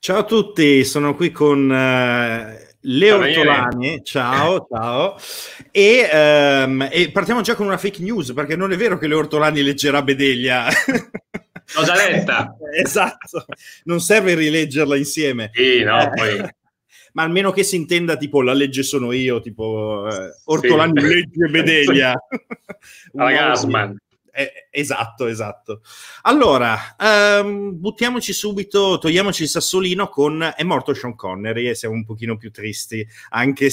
Ciao a tutti, sono qui con Leo Ciao Daniele. Ortolani. Ciao, ciao. E partiamo già con una fake news, perché non è vero che Leo Ortolani leggerà Bedelia. L'ho già letta. Esatto, non serve rileggerla insieme. Sì, no, poi Ma almeno che si intenda, tipo, la legge sono io, tipo, sì. Ortolani legge Bedelia. Un Alla modo di... Gassman. Esatto, esatto. Allora, buttiamoci subito, togliamoci il sassolino con è morto Sean Connery e siamo un pochino più tristi, anche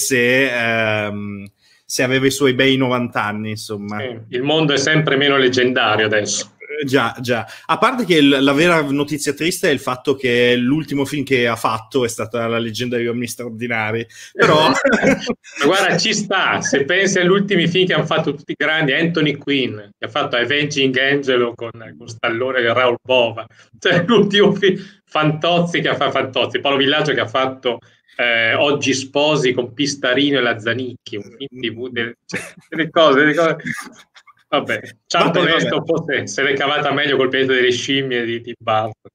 se aveva i suoi bei 90 anni, insomma. Sì, il mondo è sempre meno leggendario adesso. Già, già. A parte che la vera notizia triste è il fatto che l'ultimo film che ha fatto è stata La leggenda degli uomini straordinari, però... Ma guarda, ci sta, se pensi agli ultimi film che hanno fatto tutti i grandi, Anthony Quinn, che ha fatto Avenging Angelo con Stallone e Raul Bova, cioè l'ultimo film, Fantozzi che ha fatto Fantozzi, Paolo Villaggio che ha fatto Oggi sposi con Pistarino e Lazzanicchi, un film TV, cioè, delle cose. Vabbè, Vabbè, Charlton vabbè. Heston forse se l'è cavata meglio col pianeta delle scimmie di Burton.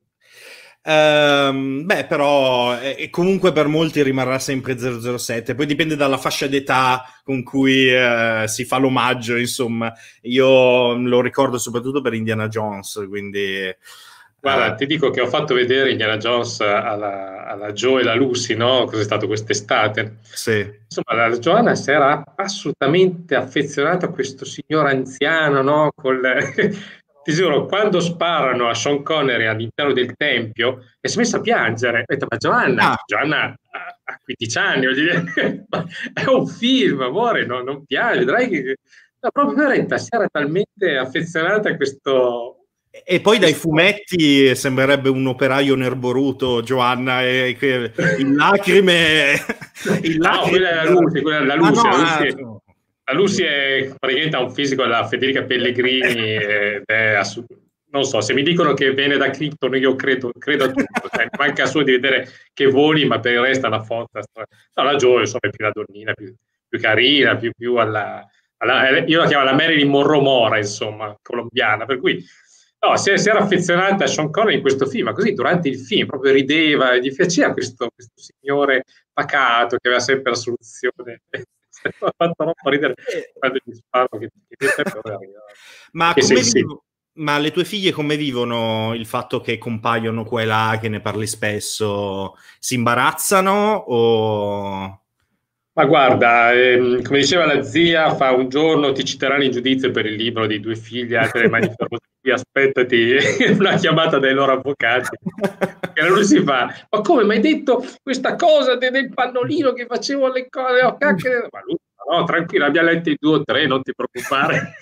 Beh, però comunque per molti rimarrà sempre 007, poi dipende dalla fascia d'età con cui si fa l'omaggio, insomma. Io lo ricordo soprattutto per Indiana Jones, quindi... Guarda, ti dico che ho fatto vedere Indiana Jones alla Joe e alla Lucy, no? Cos'è stato quest'estate? sì. Insomma, la Joanna si era assolutamente affezionata a questo signor anziano, no? Ti giuro, quando sparano a Sean Connery all'interno del tempio, e si è messa a piangere. Ho detto, ma Ah, Giovanna ha 15 anni, voglio dire, è un film, amore, no? Non piange, vedrai che... No, proprio veramente, si era talmente affezionata a questo... e poi dai fumetti sembrerebbe un operaio nerboruto, Giovanna, in lacrime... in No, lacrime quella è la Lucy, quella è la ah, Lucy. no, La Lucy è praticamente ha un fisico della Federica Pellegrini ed è non so, se mi dicono che viene da Krypton io credo a tutto, cioè, manca solo di vedere che voli, ma per il resto è una forza. No, la Joe insomma, è più la donnina, più carina, più io la chiamo la Marilyn Monroe Mora, insomma, colombiana, per cui no, si era affezionata a Sean Connery in questo film, ma così durante il film proprio rideva, gli piaceva questo signore pacato che aveva sempre la soluzione. Mi ha fatto troppo ridere quando gli sparo che sempre Ma che sei come sì. ma le tue figlie come vivono il fatto che compaiono qua e là, che ne parli spesso? Si imbarazzano o... Ma guarda, come diceva la zia, fa un giorno ti citeranno in giudizio per il libro di due figli, altre mani ferose, qui aspettati una chiamata dai loro avvocati. E lui si fa, ma come mi hai detto questa cosa del pannolino che facevo le cose? Oh, cacchio. Ma lui, no, tranquillo, abbiamo letto i 2 o 3, non ti preoccupare.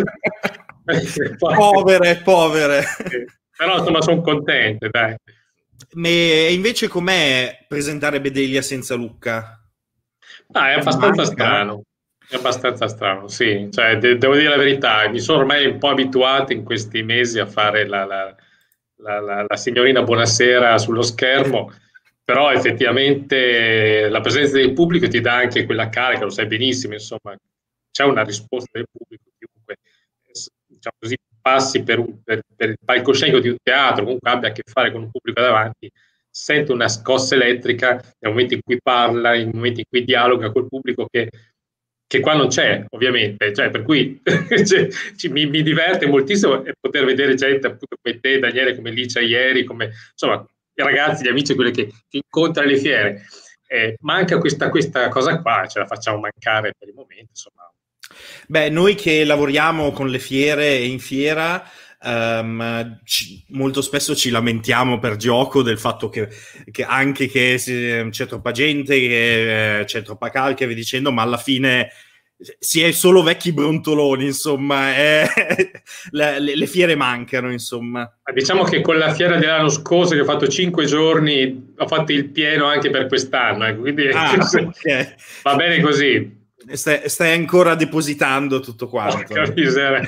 Povere, povere. Però insomma sono contente, dai. E invece com'è presentare Bedelia senza Lucca? Ah, è Ti abbastanza manca? strano, è abbastanza strano, sì. Cioè, devo dire la verità, mi sono ormai un po' abituato in questi mesi a fare la signorina Buonasera sullo schermo, però effettivamente la presenza del pubblico ti dà anche quella carica, lo sai benissimo, insomma, c'è una risposta del pubblico, chiunque diciamo così, passi per il palcoscenico di un teatro, comunque abbia a che fare con un pubblico davanti, sente una scossa elettrica nel momento in cui parla, nel momento in cui dialoga col pubblico che qua non c'è, ovviamente. Cioè, per cui cioè, mi diverte moltissimo poter vedere gente appunto come te, Daniele, come Licia ieri, come insomma i ragazzi, gli amici, quelli che incontra alle fiere. Manca questa cosa qua, ce la facciamo mancare per il momento, insomma. Beh, noi che lavoriamo con le fiere e in fiera, molto spesso ci lamentiamo per gioco del fatto che anche che c'è troppa gente, che c'è troppa calca e via dicendo, ma alla fine si è solo vecchi brontoloni, insomma, le fiere mancano, insomma. Diciamo che con la fiera dell'anno scorso, che ho fatto 5 giorni, ho fatto il pieno anche per quest'anno, quindi Ah, ok. va bene così. Stai ancora depositando tutto quanto. Porca miseria.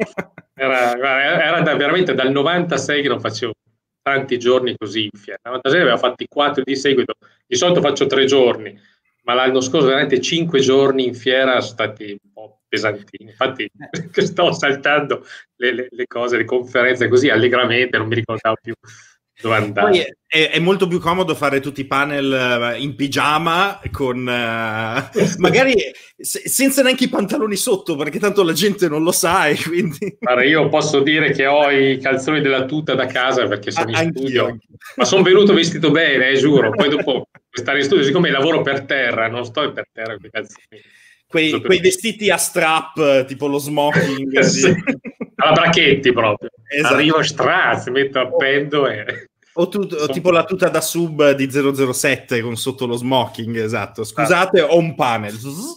Era veramente dal 96 che non facevo tanti giorni così in fiera. Nel 96 aveva fatti 4 di seguito, di solito faccio 3 giorni, ma l'anno scorso veramente 5 giorni in fiera sono stati un po' pesantini. Infatti sto saltando le cose, le conferenze così allegramente, non mi ricordavo più dove andare. Poi è molto più comodo fare tutti i panel in pigiama, con magari senza neanche i pantaloni sotto, perché tanto la gente non lo sa, e quindi... Allora, io posso dire che ho i calzoni della tuta da casa perché sono in studio, Anch'io. ma sono venuto vestito bene, giuro. Poi dopo stare in studio, siccome lavoro per terra, non sto per terra con i calzoni. Quei vestiti a strap, tipo lo smoking. Sì, alla Brachetti proprio. Esatto. Arrivo strazzo, metto appendo e... O tipo la tuta da sub di 007 con sotto lo smoking, esatto. Scusate, ho un panel.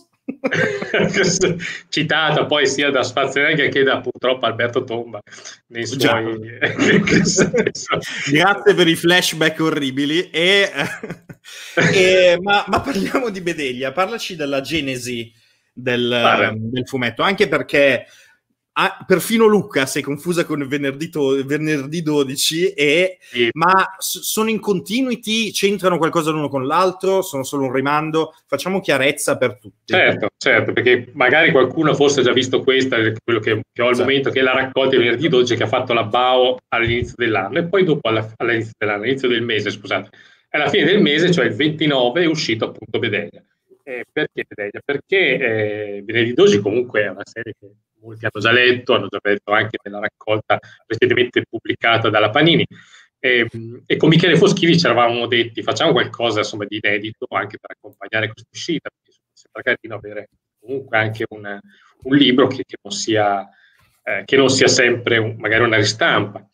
Citata poi sia da Schwarzenegger che da purtroppo Alberto Tomba nei suoi... Grazie per i flashback orribili. Ma parliamo di Bedeglia, parlaci della genesi del fumetto, anche perché perfino Luca si è confusa con venerdì 12, ma sono in continuity, c'entrano qualcosa l'uno con l'altro, sono solo un rimando? Facciamo chiarezza per tutti. Certo, perché magari qualcuno forse ha già visto questa, quello che ho al momento, che è la raccolta di venerdì 12 che ha fatto la BAO all'inizio dell'anno, e poi dopo all'inizio del mese, scusate, alla fine del mese, cioè il 29, è uscito appunto Bedeglia. Perché Bedeglia? Perché venerdì 12 comunque è una serie che molti hanno già letto anche nella raccolta recentemente pubblicata dalla Panini, e con Michele Foschini ci eravamo detti facciamo qualcosa insomma di inedito anche per accompagnare questa uscita, perché sembra carino avere comunque anche un libro che non sia sempre magari una ristampa.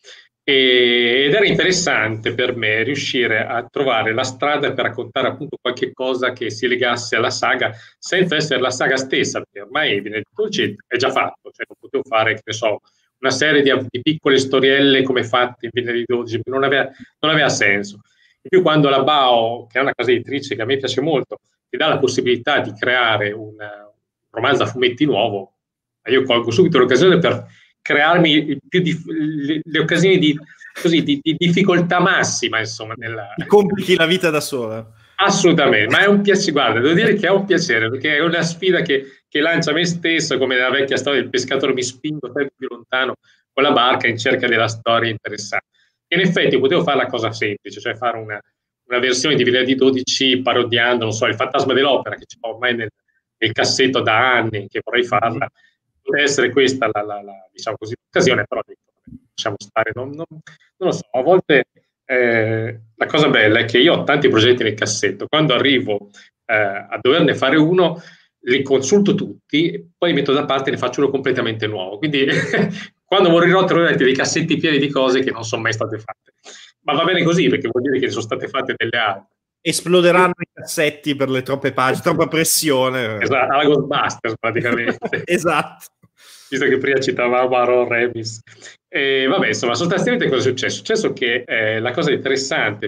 Ed era interessante per me riuscire a trovare la strada per raccontare appunto qualche cosa che si legasse alla saga senza essere la saga stessa, perché ormai Venerdì 12 è già fatto, cioè non potevo fare, che ne so, una serie di piccole storielle come fatte in Venerdì 12, non aveva senso. In più quando la BAO, che è una casa editrice che a me piace molto, ti dà la possibilità di creare un romanzo a fumetti nuovo, io colgo subito l'occasione per crearmi le occasioni di difficoltà massima, insomma. Ti complichi la vita da sola. Assolutamente, ma è un piacere, guarda, devo dire che è un piacere, perché è una sfida che lancia me stesso, come nella vecchia storia del pescatore, mi spingo sempre più lontano con la barca in cerca della storia interessante. E in effetti potevo fare la cosa semplice, cioè fare una versione di Venerdì 12 parodiando, non so, il fantasma dell'opera, che c'è ormai nel cassetto da anni, che vorrei farla. Potrebbe essere questa diciamo così, l'occasione, però lasciamo stare, non lo so, a volte la cosa bella è che io ho tanti progetti nel cassetto, quando arrivo a doverne fare uno, li consulto tutti, e poi li metto da parte e ne faccio uno completamente nuovo, quindi quando morirò troverete dei cassetti pieni di cose che non sono mai state fatte, ma va bene così perché vuol dire che ne sono state fatte delle altre. Esploderanno i cassetti per le troppe pagine, troppa pressione. Esatto, alla Ghostbusters praticamente. Esatto. Visto che prima citavamo Aaron Remis. Vabbè, insomma, sostanzialmente cosa è successo? È successo che la cosa interessante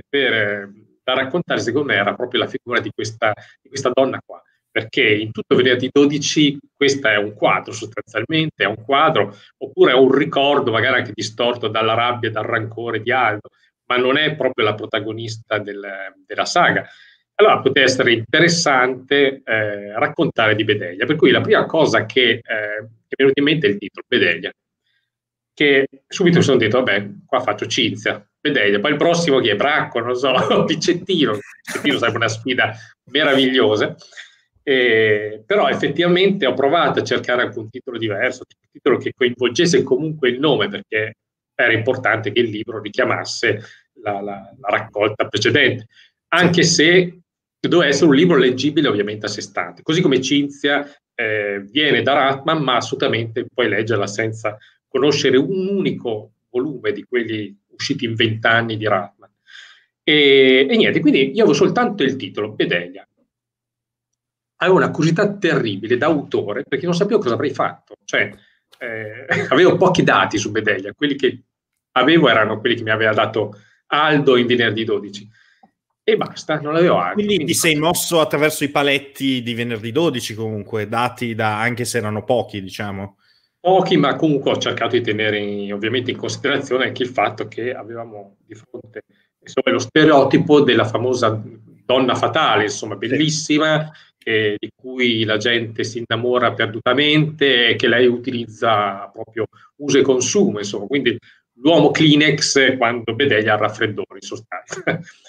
da raccontare, secondo me, era proprio la figura di questa donna qua, perché in tutto Venerdì 12 questa è un quadro sostanzialmente, è un quadro, oppure è un ricordo magari anche distorto dalla rabbia e dal rancore di Aldo, ma non è proprio la protagonista della saga. Allora poteva essere interessante raccontare di Bedeglia, per cui la prima cosa che mi è venuta in mente è il titolo, Bedeglia, che subito mi sono detto, vabbè, qua faccio Cinzia, Bedeglia, poi il prossimo chi è? Bracco, non so, Piccettino sarebbe una sfida meravigliosa, però effettivamente ho provato a cercare anche un titolo diverso, un titolo che coinvolgesse comunque il nome, perché era importante che il libro richiamasse la raccolta precedente, anche se doveva essere un libro leggibile ovviamente a sé stante, così come Cinzia viene da Ratman, ma assolutamente puoi leggerla senza conoscere un unico volume di quelli usciti in 20 anni di Ratman. E niente, quindi io avevo soltanto il titolo, Bedeglia. Avevo una curiosità terribile da autore, perché non sapevo cosa avrei fatto. Cioè, avevo pochi dati su Bedeglia, quelli che avevo erano quelli che mi aveva dato Aldo in Venerdì 12. E basta, non avevo altro. Quindi ti sei mosso attraverso i paletti di Venerdì 12 comunque, dati anche se erano pochi, diciamo. Pochi, ma comunque ho cercato di tenere ovviamente in considerazione anche il fatto che avevamo di fronte insomma, lo stereotipo della famosa donna fatale, insomma, bellissima, di cui la gente si innamora perdutamente e che lei utilizza proprio uso e consumo, insomma, quindi l'uomo Kleenex quando Bedeglia ha raffreddore in sostanza.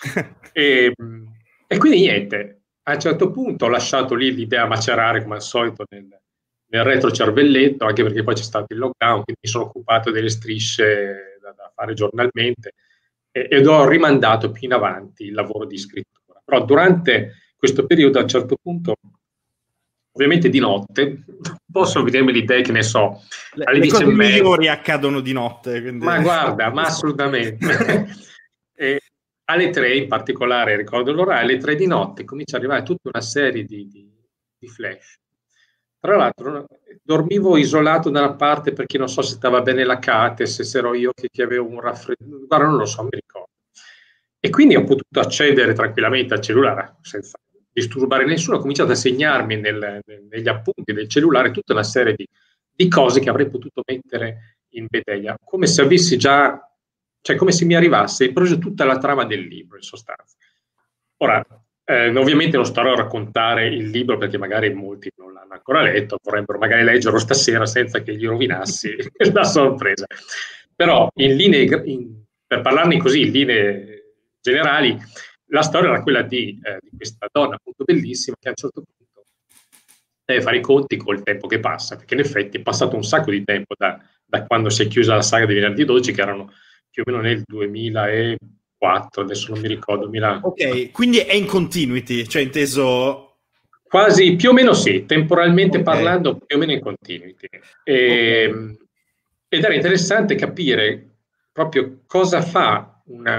E quindi niente, a un certo punto ho lasciato lì l'idea macerare come al solito nel retro cervelletto, anche perché poi c'è stato il lockdown, quindi mi sono occupato delle strisce da fare giornalmente ed ho rimandato più in avanti il lavoro di scrittura. Però durante questo periodo, a un certo punto, ovviamente di notte, posso vedermi l'idea che ne so, alle Le 10 e cose mezza. migliori accadono di notte. Quindi... Ma guarda, ma assolutamente. E alle 3 in particolare, ricordo l'ora, alle 3 di notte comincia ad arrivare tutta una serie di flash. Tra l'altro dormivo isolato da una parte perché non so se stava bene la Cates, se ero io che avevo un raffreddore, guarda non lo so, mi ricordo. E quindi ho potuto accedere tranquillamente al cellulare senza disturbare nessuno, ho cominciato a segnarmi negli appunti del cellulare tutta una serie di cose che avrei potuto mettere in Bedeglia, come se avessi già, cioè come se mi arrivasse proprio tutta la trama del libro, in sostanza. Ora, ovviamente non starò a raccontare il libro perché magari molti non l'hanno ancora letto, vorrebbero magari leggerlo stasera senza che gli rovinassi la sorpresa. Però per parlarne così in linee generali, la storia era quella di questa donna appunto bellissima che a un certo punto deve fare i conti col tempo che passa, perché in effetti è passato un sacco di tempo da quando si è chiusa la saga di Venerdì 12, che erano più o meno nel 2004, adesso non mi ricordo. Ok, quindi è in continuity, cioè inteso... Quasi, più o meno sì, temporalmente Okay. parlando, più o meno in continuity. Okay. Ed era interessante capire proprio cosa fa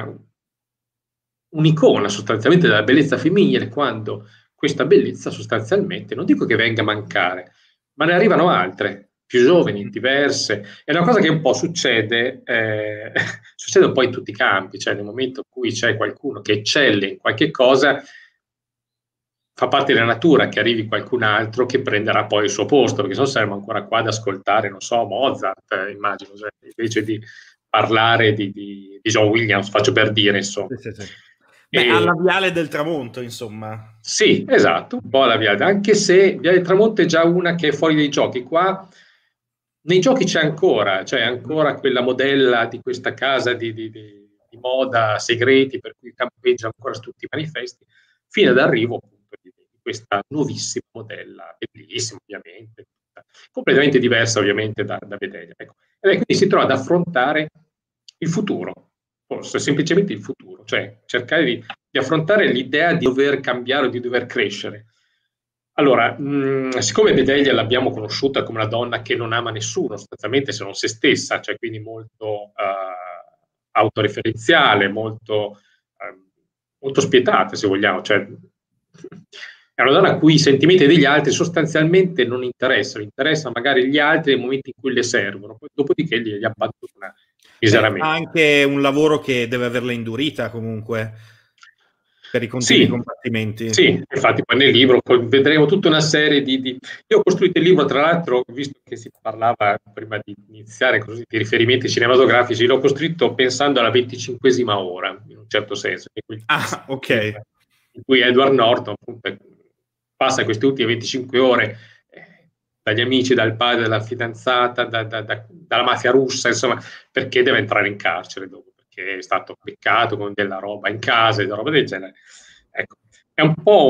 un'icona sostanzialmente della bellezza femminile quando questa bellezza sostanzialmente, non dico che venga a mancare, ma ne arrivano altre, più giovani, diverse. È una cosa che un po' succede, succede un po' in tutti i campi, cioè nel momento in cui c'è qualcuno che eccelle in qualche cosa, fa parte della natura che arrivi qualcun altro che prenderà poi il suo posto, perché se no saremmo ancora qua ad ascoltare, non so, Mozart, immagino, cioè, invece di parlare di John Williams, faccio per dire, insomma. Sì, sì, sì. Beh, E, alla Viale del Tramonto, insomma. sì, esatto, un po' la Via, anche se Via del Tramonto è già una che è fuori dai giochi. Qua nei giochi c'è ancora quella modella di questa casa di moda segreti per cui campeggia ancora su tutti i manifesti, fino ad arrivo appunto di questa nuovissima modella, bellissima ovviamente, completamente diversa ovviamente da Vedeglia. Ecco. E quindi si trova ad affrontare il futuro, forse semplicemente il futuro, cioè cercare di affrontare l'idea di dover cambiare o di dover crescere. Allora, siccome Bedeglia l'abbiamo conosciuta come una donna che non ama nessuno, sostanzialmente se non se stessa, cioè quindi molto autoreferenziale, molto spietata, se vogliamo, cioè è una donna a cui i sentimenti degli altri sostanzialmente non interessano, interessano magari gli altri nei momenti in cui le servono, poi, dopodiché li abbandona Beh, fa miseramente. anche un lavoro che deve averla indurita comunque per i continui Sì, combattimenti. sì, infatti poi nel libro vedremo tutta una serie di... Io ho costruito il libro, tra l'altro, visto che si parlava prima di iniziare così, di riferimenti cinematografici, l'ho costruito pensando alla 25esima ora, in un certo senso, Ah, ok. in cui Edward Norton appunto, passa queste ultime 25 ore dagli amici, dal padre, dalla fidanzata, dalla mafia russa, insomma, perché deve entrare in carcere dopo, perché è stato beccato con della roba in casa e della roba del genere. Ecco, è un po'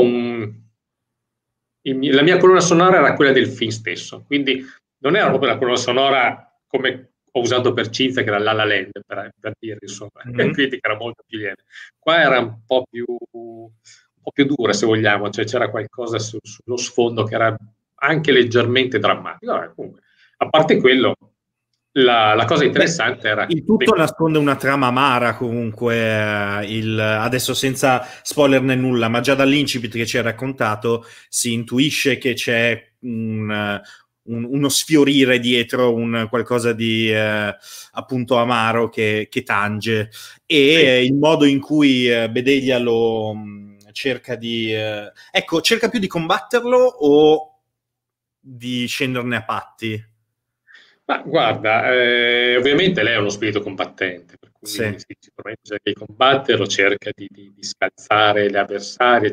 la mia colonna sonora era quella del film stesso, quindi non era proprio la colonna sonora come ho usato per Cinzia, che era La La Land, per dire, insomma, Mhm. quindi che era molto più lieve. Qua era un po' più dura, se vogliamo, cioè c'era qualcosa sullo sfondo che era anche leggermente drammatico. Vabbè, comunque, a parte quello, la cosa Beh, interessante era... il tutto nasconde una trama amara comunque, adesso senza spoilerne nulla, ma già dall'incipit che ci hai raccontato si intuisce che c'è uno sfiorire dietro, un qualcosa di appunto amaro che tange, Sì. e il modo in cui Bedeglia lo cerca ecco, cerca più di combatterlo o di scenderne a patti? Ma guarda, ovviamente lei ha uno spirito combattente, per cui Sì. sì, sicuramente cerca di combatterlo, cerca di scalzare le avversarie,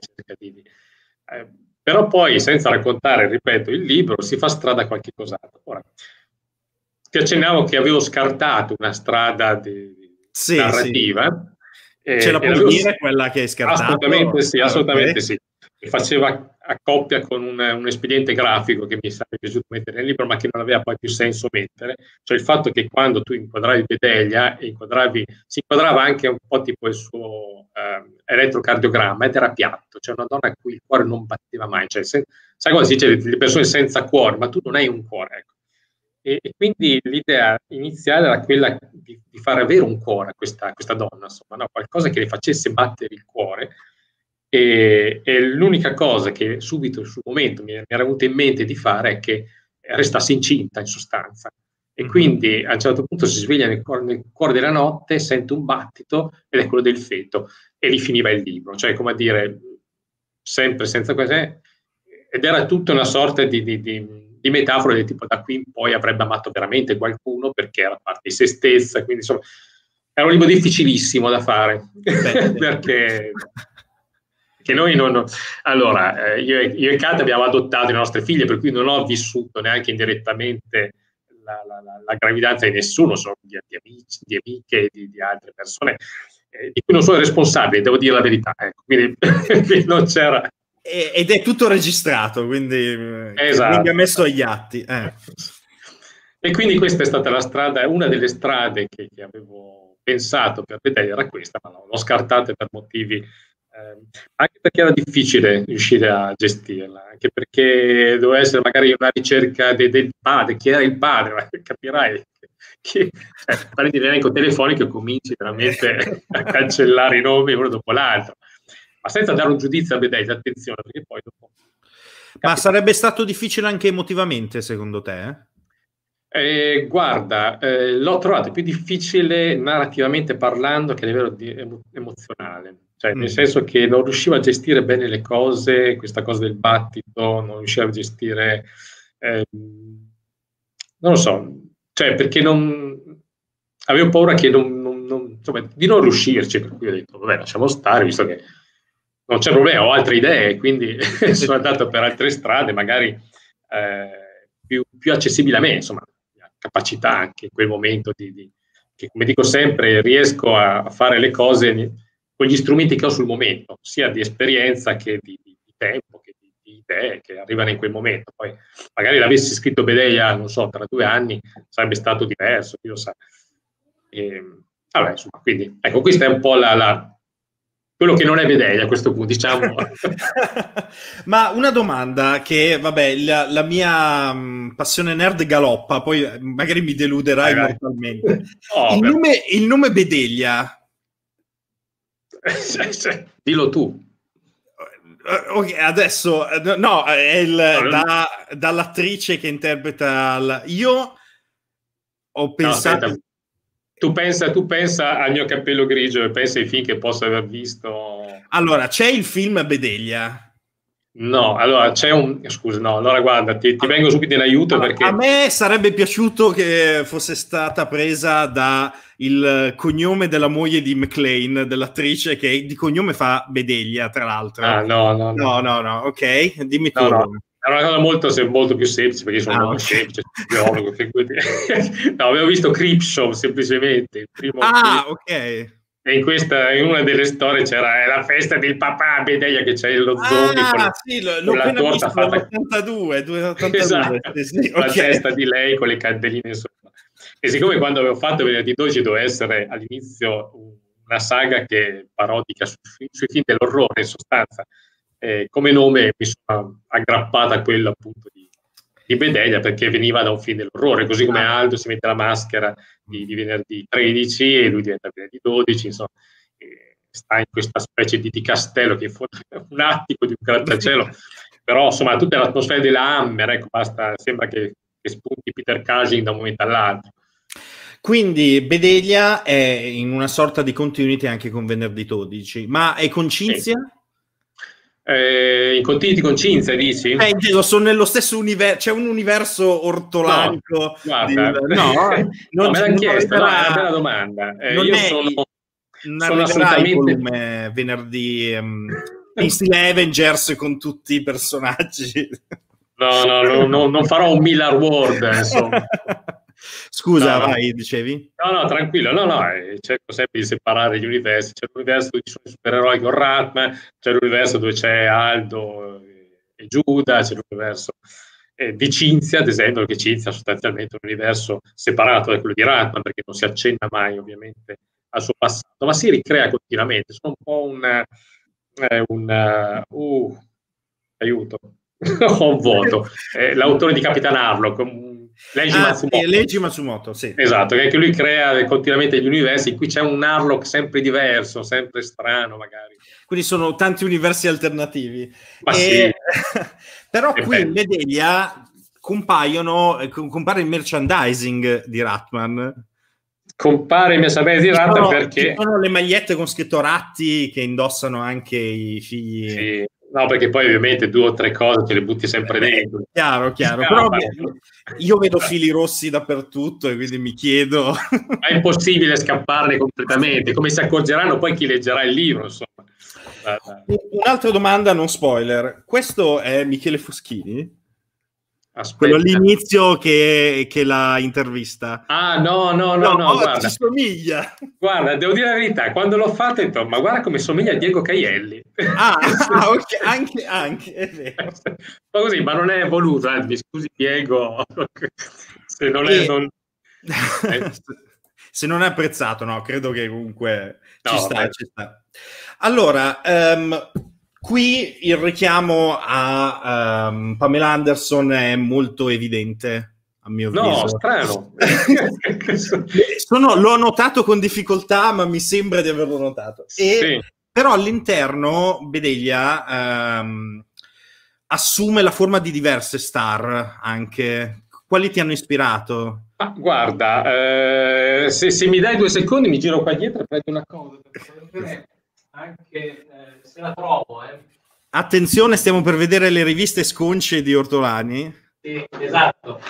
però poi, senza raccontare, ripeto, il libro, si fa strada a qualche cos'altro. Ora, ti accennavo che avevo scartato una strada narrativa. Ce la puoi dire quella che hai scartato? Assolutamente sì, assolutamente okay. sì. Che faceva a coppia con un espediente grafico che mi sarebbe piaciuto mettere nel libro, ma che non aveva poi più senso mettere. Cioè il fatto che quando tu inquadravi Bedelia, si inquadrava anche un po' tipo il suo elettrocardiogramma ed era piatto, cioè una donna a cui il cuore non batteva mai. Cioè, sai cosa si dice le persone senza cuore, ma tu non hai un cuore, ecco. E quindi l'idea iniziale era quella di far avere un cuore a questa donna, insomma, no? Qualcosa che le facesse battere il cuore. E l'unica cosa che subito sul momento mi era venuta in mente di fare è che restasse incinta in sostanza. E quindi a un certo punto si sveglia nel cuore della notte, sente un battito ed è quello del feto, e lì finiva il libro. Cioè, come a dire, sempre senza cose. Ed era tutta una sorta di metafora del tipo: da qui in poi avrebbe amato veramente qualcuno perché era parte di se stessa. Quindi insomma era un libro difficilissimo da fare. perché noi non... Allora, io e Kate abbiamo adottato le nostre figlie, per cui non ho vissuto neanche indirettamente la gravidanza di nessuno, sono di amici, di amiche, di altre persone, di cui non sono responsabile, devo dire la verità. Quindi non c'era... Ed è tutto registrato, quindi esatto, venga messo agli atti. E quindi questa è stata la strada, una delle strade che avevo pensato per vedere era questa, ma l'ho scartata per motivi, anche perché era difficile riuscire a gestirla, anche perché doveva essere magari una ricerca del padre, chi era il padre, ma capirai che fare di elenco telefonico cominci veramente a cancellare i nomi uno dopo l'altro, ma senza dare un giudizio a Bedelia, attenzione, perché poi dopo... Ma sarebbe stato difficile anche emotivamente, secondo te? Guarda, l'ho trovato più difficile narrativamente parlando che a livello emozionale, cioè nel senso che non riuscivo a gestire bene le cose, questa cosa del battito, non riuscivo a gestire, non lo so, cioè perché avevo paura che insomma, di non riuscirci, per cui ho detto vabbè, lasciamo stare, visto che non c'è problema, ho altre idee, quindi sono andato per altre strade, magari più accessibili a me, insomma, capacità anche in quel momento che, come dico sempre, riesco a fare le cose con gli strumenti che ho sul momento, sia di esperienza che di tempo, che di idee che arrivano in quel momento. Poi magari l'avessi scritto Bedelia, non so, tra 2 anni, sarebbe stato diverso, chi lo sa. Vabbè, insomma, quindi, ecco, questa è un po' quello che non è Bedelia a questo punto, diciamo. Ma una domanda che, vabbè, la mia passione nerd galoppa, poi magari mi deluderai mortalmente. Il nome Bedelia. Dillo tu. Ok, adesso, no, è dall'attrice che interpreta io ho pensato... No, tu pensa al mio cappello grigio e pensa ai film che posso aver visto. Allora, c'è il film Bedelia? No, allora c'è scusa, no, allora guarda, ti vengo subito in aiuto, allora, perché... A me sarebbe piaciuto che fosse stata presa da il cognome della moglie di McClane, dell'attrice, che di cognome fa Bedelia, tra l'altro. Ah, no, ok, dimmi tu. No. È una cosa molto più semplice, perché sono molto semplice, biologo, no, avevo visto Creepshow semplicemente, il primo film. Ok. E in una delle storie c'era la festa del papà Bedelia, che c'è lo zombie con la torta fatta l'82, esatto, sì, la testa di lei con le candeline sopra. E siccome quando avevo fatto Venerdì 12 doveva essere all'inizio una saga che parodica sui film dell'orrore, in sostanza, come nome mi sono aggrappata a quello appunto di Bedelia, perché veniva da un film dell'orrore, così come Aldo si mette la maschera di Venerdì 13 e lui diventa Venerdì 12, insomma, sta in questa specie di castello che è un attico di un grattacielo, però insomma tutta l'atmosfera della Hammer, ecco, sembra che spunti Peter Cushing da un momento all'altro. Quindi Bedelia è in una sorta di continuity anche con Venerdì 12, ma è con Cinzia? Sì. In continuity con Cinzia, dici? Sono nello stesso universo, c'è un universo ortolanico. No, guarda, non me l'hanno chiesto, è una bella domanda. Io sono assolutamente venerdì in stile Avengers con tutti i personaggi. No, non farò un Miller World, insomma. Scusa, No, no. vai, dicevi? No, tranquillo, cerco sempre di separare gli universi. C'è l'universo dove ci sono i supereroi con Ratman, c'è l'universo dove c'è Aldo e Giuda, c'è l'universo di Cinzia, ad esempio, che Cinzia è sostanzialmente un universo separato da quello di Ratman, perché non si accenna mai, ovviamente, al suo passato, ma si ricrea continuamente. Sono un po' aiuto, ho un vuoto. L'autore di Capitan Harlock, Leiji Matsumoto. Leiji Matsumoto, sì. Esatto, che anche lui crea continuamente gli universi in cui c'è un Harlock sempre diverso, sempre strano magari. Quindi sono tanti universi alternativi. Ma sì. Però qui in Bedelia compare il merchandising di Ratman. Compare il merchandising di Ratman perché... Ci sono le magliette con scritto Ratti che indossano anche i figli... Sì. No, perché poi ovviamente 2 o 3 cose te le butti sempre dentro. Chiaro. Però io vedo fili rossi dappertutto e quindi mi chiedo... Ma è impossibile scapparne completamente, come si accorgeranno poi chi leggerà il libro, insomma. Un'altra domanda, non spoiler. Questo è Michele Foschini? Aspetta. Quello all'inizio che la intervista. Ah, no, guarda. Ci somiglia. Guarda, devo dire la verità, quando l'ho fatto ho detto, ma guarda come somiglia a Diego Caielli. Ok, anche, è vero. Ma così, ma non è voluto, mi scusi Diego, se non è... Se non è apprezzato, no, credo che comunque ci sta. Allora, qui il richiamo a Pamela Anderson è molto evidente, a mio avviso. No, strano. L'ho notato con difficoltà, ma mi sembra di averlo notato. Sì. Però all'interno Bedelia assume la forma di diverse star anche. Quali ti hanno ispirato? Ah, guarda, se mi dai 2 secondi mi giro qua dietro e prendo una cosa. Anche se la trovo. Attenzione, stiamo per vedere le riviste sconce di Ortolani. Sì, esatto.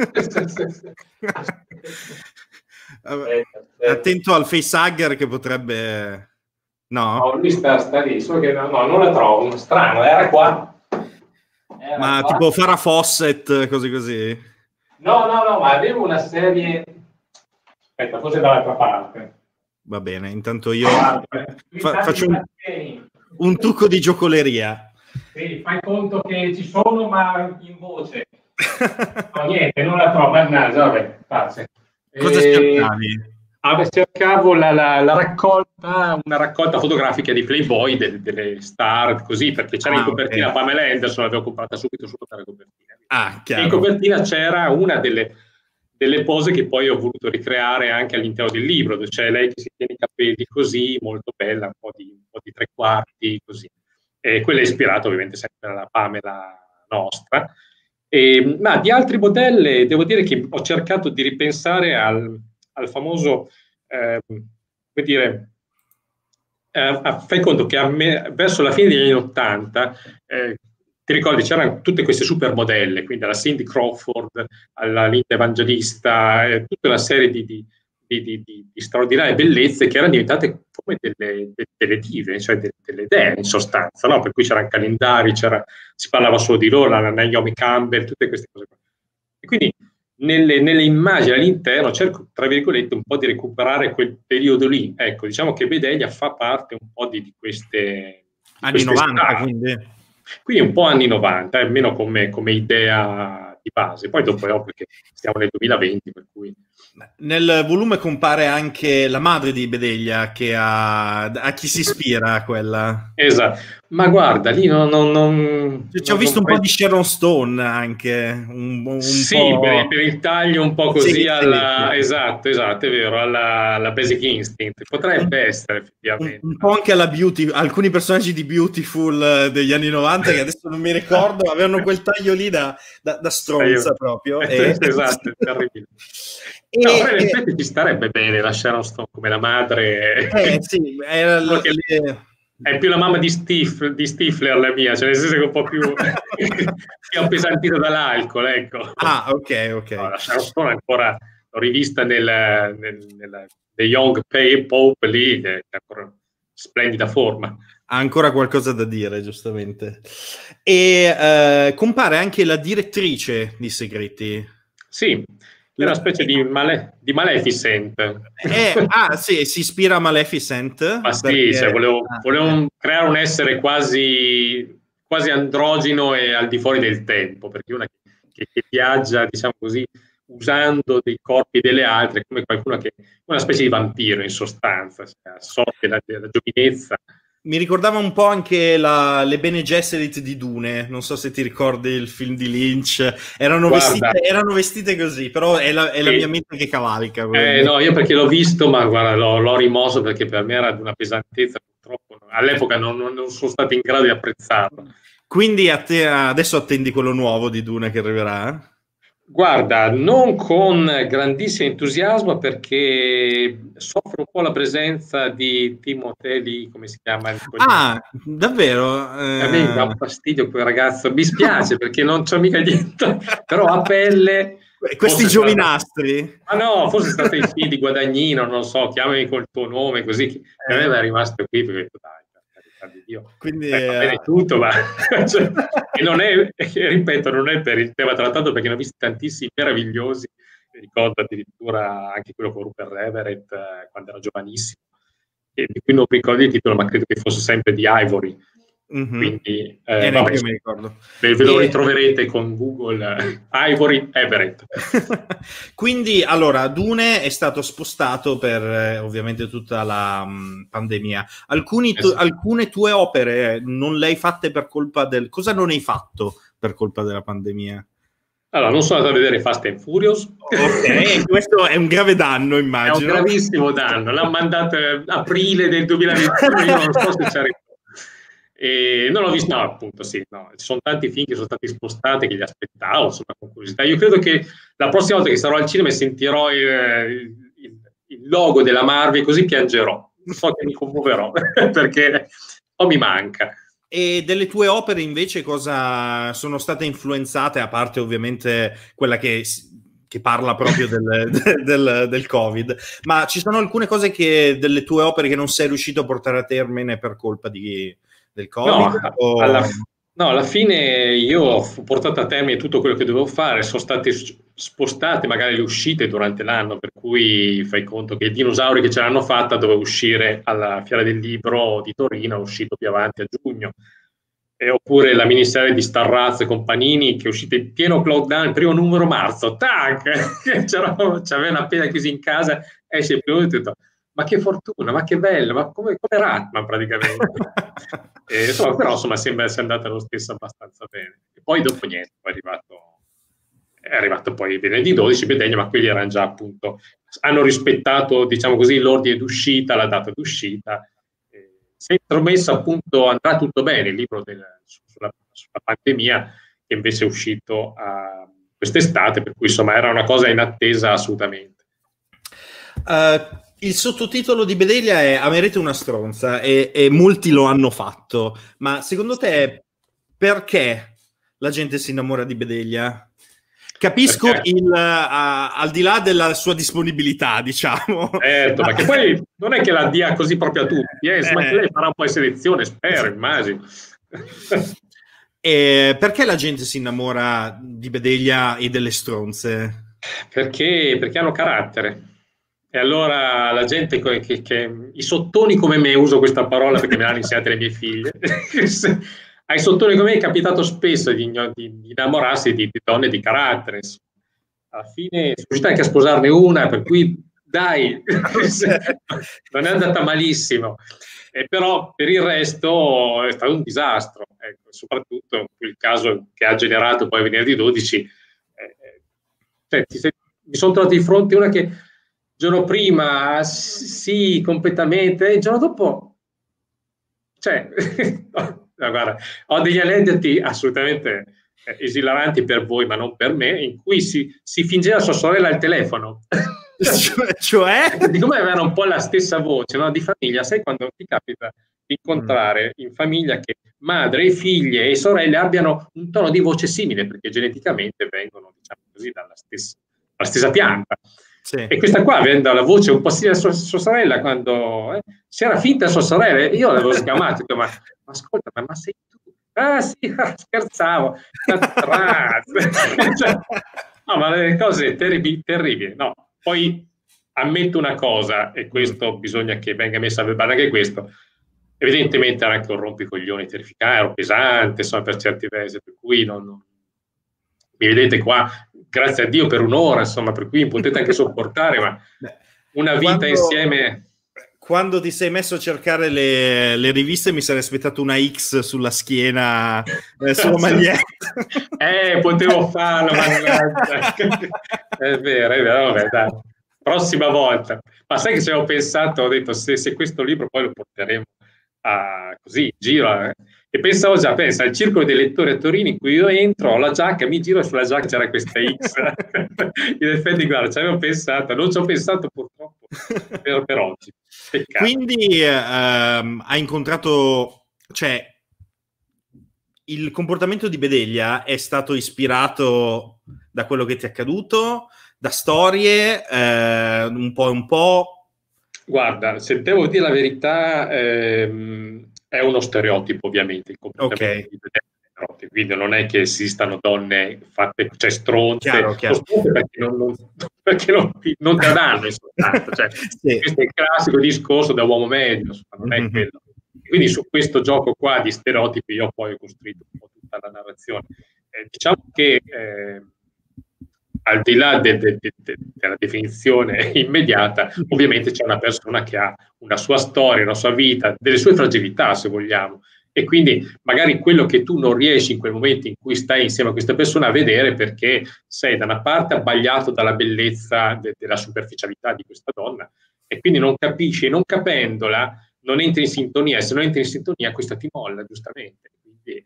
Attento al facehugger che potrebbe... No, lui sta lì, solo che no, non la trovo. Strano, era qua. Ma tipo Farrah Fawcett, così. No, ma avevo una serie... Aspetta, forse dall'altra parte. Va bene, intanto io faccio un trucco di giocoleria. Sì, fai conto che ci sono, ma in voce. No, niente, non la trovo, mannaggia, vabbè, pace. Cosa cercavi? Cercavo una raccolta fotografica di Playboy, delle star, così, perché c'era in copertina Pamela Anderson, l'avevo comprata subito solo per la copertina. Chiaro. In copertina c'era una delle pose che poi ho voluto ricreare anche all'interno del libro, dove c'è lei che si tiene i capelli così, molto bella, un po' di 3/4, così. E quella è ispirata ovviamente sempre alla Pamela nostra. Ma di altri modelli devo dire che ho cercato di ripensare al famoso, come dire, fai conto che verso la fine degli anni 80, ti ricordi, c'erano tutte queste supermodelle, quindi alla Cindy Crawford, alla Linda Evangelista, tutta una serie di straordinarie bellezze che erano diventate come delle dive, cioè delle dee in sostanza, no? Per cui c'erano calendari, si parlava solo di loro, la Naomi Campbell, tutte queste cose qua. E quindi nelle immagini all'interno cerco, tra virgolette, un po' di recuperare quel periodo lì. Ecco, diciamo che Bedelia fa parte un po' di queste... Anni 90, quindi un po' anni 90, almeno come idea di base. Poi dopo è ovvio perché siamo nel 2020, per cui... Nel volume compare anche la madre di Bedelia, che a chi si ispira quella. Esatto, ma guarda, lì ci ho visto un po' di Sharon Stone anche, sì, po'... per il taglio un po' così sì. Esatto, è vero, alla Basic Instinct, potrebbe essere effettivamente. Un po' anche alla alcuni personaggi di Beautiful degli anni 90 che adesso non mi ricordo, avevano quel taglio lì da stronza proprio. Esatto, è terribile. No, però in effetti ci starebbe bene la Sharon Stone come la madre. Sì, è più la mamma di Stifler la mia, cioè nel senso che è un po' più appesantita dall'alcol, ecco. Ok. No, la Sharon Stone ancora l'ho rivista nel The Young Pope lì, che è ancora splendida forma. Ha ancora qualcosa da dire, giustamente. E compare anche la direttrice di Segreti. Sì, È una specie di Maleficent. Sì, si ispira a Maleficent. Ma sì, perché... cioè, volevo creare un essere quasi androgino e al di fuori del tempo, perché una che viaggia, diciamo così, usando dei corpi delle altre, come qualcuno che è una specie di vampiro in sostanza, cioè, assorbe la giovinezza. Mi ricordava un po' anche le Bene Gesserit di Dune, non so se ti ricordi il film di Lynch, erano vestite così, però è la mia mente che cavalca. No, io perché l'ho visto, ma guarda, l'ho rimosso perché per me era di una pesantezza, purtroppo all'epoca non sono stato in grado di apprezzarlo. Quindi adesso attendi quello nuovo di Dune che arriverà? Guarda, non con grandissimo entusiasmo perché soffro un po' la presenza di Timothée, come si chiama? Davvero? A me mi dà un fastidio quel ragazzo, mi spiace perché non c'ho mica niente, però a pelle... Questi giovinastri? Ma no, forse è stato i figli di Guadagnino, non lo so, chiamami col tuo nome, così che a me è rimasto qui perché ho detto, dai, per carità di Dio, quindi va bene tutto, ma cioè, e non è, ripeto, non è per il tema trattato perché ne ho visti tantissimi meravigliosi, mi ricordo addirittura anche quello con Rupert Everett quando era giovanissimo, e di cui non ricordo il titolo, ma credo che fosse sempre di Ivory. Quindi vabbè, io mi ricordo. Ve lo ritroverete con Google Ivory Everett. Quindi allora Dune è stato spostato per ovviamente tutta la pandemia. Alcune tue opere non le hai fatte per colpa cosa non hai fatto per colpa della pandemia? Allora, non sono andato a vedere Fast and Furious. Ok, questo è un grave danno, immagino. È un gravissimo danno. L'hanno mandato aprile del 2021, io non so se ci arrivo. E non l'ho visto, no, appunto, sì, no. Ci sono tanti film che sono stati spostati, che li aspettavo, insomma, con curiosità. Io credo che la prossima volta che sarò al cinema e sentirò il logo della Marvel, così piangerò. So che mi commuoverò, perché mi manca. E delle tue opere invece cosa sono state influenzate, a parte ovviamente quella che parla proprio del Covid, ma ci sono alcune cose delle tue opere che non sei riuscito a portare a termine per colpa del Covid? No, alla fine io ho portato a termine tutto quello che dovevo fare, sono state spostate magari le uscite durante l'anno, per cui fai conto che i dinosauri che ce l'hanno fatta doveva uscire alla Fiera del Libro di Torino, è uscito più avanti a giugno. Oppure la miniserie di Starraz con Panini che è uscita in pieno lockdown, il primo numero marzo, tac! C'avevano appena chiuso in casa, esce il primo e ho detto, ma che fortuna, ma che bello, ma come Ratman praticamente. Insomma, però sembra essere andata lo stesso abbastanza bene. E poi dopo niente, è arrivato poi venerdì 12 Bedegno, ma quelli erano già appunto, hanno rispettato, diciamo così, l'ordine d'uscita, la data d'uscita. Si è intromesso appunto Andrà tutto bene, il libro sulla pandemia, che invece è uscito quest'estate, per cui insomma era una cosa in attesa assolutamente. Il sottotitolo di Bedeglia è Amerete una stronza e molti lo hanno fatto, ma secondo te perché la gente si innamora di Bedeglia? Capisco al di là della sua disponibilità, diciamo. Certo, perché poi non è che la dia così proprio a tutti, ma che lei farà un po' di selezione, spero, immagino. Perché la gente si innamora di Bedeglia e delle stronze? Perché hanno carattere. E allora la gente i sottoni come me, uso questa parola perché me l'hanno insegnata le mie figlie, ai sottoni come me è capitato spesso di innamorarsi di donne di carattere. Alla fine sono riuscito anche a sposarne una, per cui dai, non è andata malissimo. Però per il resto è stato un disastro, ecco, soprattutto il caso che ha generato poi venerdì 12. Mi sono trovato di fronte a una che il giorno prima sì, completamente, e il giorno dopo guarda, ho degli aneddoti assolutamente esilaranti per voi, ma non per me, in cui si fingeva sua sorella al telefono. Cioè? Di come avevano un po' la stessa voce, no? Di famiglia, sai quando ti capita di incontrare in famiglia che madre, figlie e sorelle abbiano un tono di voce simile, perché geneticamente vengono, diciamo così, dalla stessa pianta. Sì. E questa qua, avendo la voce un po' simile a sua sorella, quando si era finta sua sorella, io l'avevo sgamato, ma ascolta, ma sei tu? Ah sì, scherzavo. No, ma le cose terribili, no. Poi ammetto una cosa, e Mm. questo bisogna che venga messa a verbale anche questo. Evidentemente era anche un rompicoglioni terrificante, ero pesante, insomma, per certi versi, per cui mi vedete qua, grazie a Dio, per un'ora, insomma, per cui mi potete anche sopportare, ma Beh, una vita quando, insieme. quando ti sei messo a cercare le riviste, mi sarei aspettato una X sulla schiena, sulla maglietta. Potevo farlo, mannaggia. È vero, vabbè, dai. Prossima volta. Ma sai che ci avevo pensato, ho detto, se questo libro poi lo porteremo così in giro, e pensavo già, pensa, al circolo dei lettori a Torino in cui io entro, ho la giacca, mi giro e sulla giacca c'era questa X. In effetti, guarda, ci avevo pensato, non ci ho pensato purtroppo per oggi. Peccato. Quindi ha incontrato, cioè, il comportamento di Bedeglia è stato ispirato da quello che ti è accaduto, da storie, un po' e un po'. Guarda, se devo dire la verità, è uno stereotipo, ovviamente, il Ok, comportamento di Bedella è uno stereotipo, quindi non è che esistano donne fatte, cioè stronze, chiaro, chiaro. perché non te la danno in sostanza, cioè, Sì. questo è il classico discorso da uomo medio, insomma, non è Mhm. quello. Quindi su questo gioco qua di stereotipi io poi ho costruito un po' tutta la narrazione. Diciamo che al di là della definizione immediata, ovviamente c'è una persona che ha una sua storia, una sua vita, delle sue fragilità, se vogliamo. E quindi magari quello che tu non riesci in quel momento in cui stai insieme a questa persona a vedere perché sei da una parte abbagliato dalla bellezza della superficialità di questa donna e quindi non capisci e non capendola non entri in sintonia e se non entri in sintonia questa ti molla giustamente. Quindi,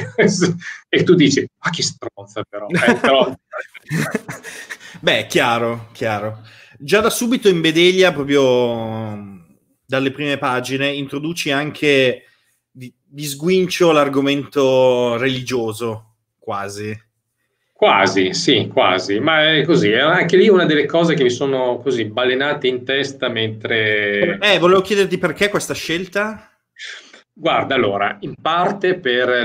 e tu dici, ma che stronza però. Beh, chiaro, chiaro. Già da subito in Bedeglia, proprio dalle prime pagine, introduci anche di sguincio l'argomento religioso, quasi. Quasi, sì, quasi, ma è così. È anche lì una delle cose che mi sono così balenate in testa mentre. Volevo chiederti perché questa scelta? Guarda, allora, in parte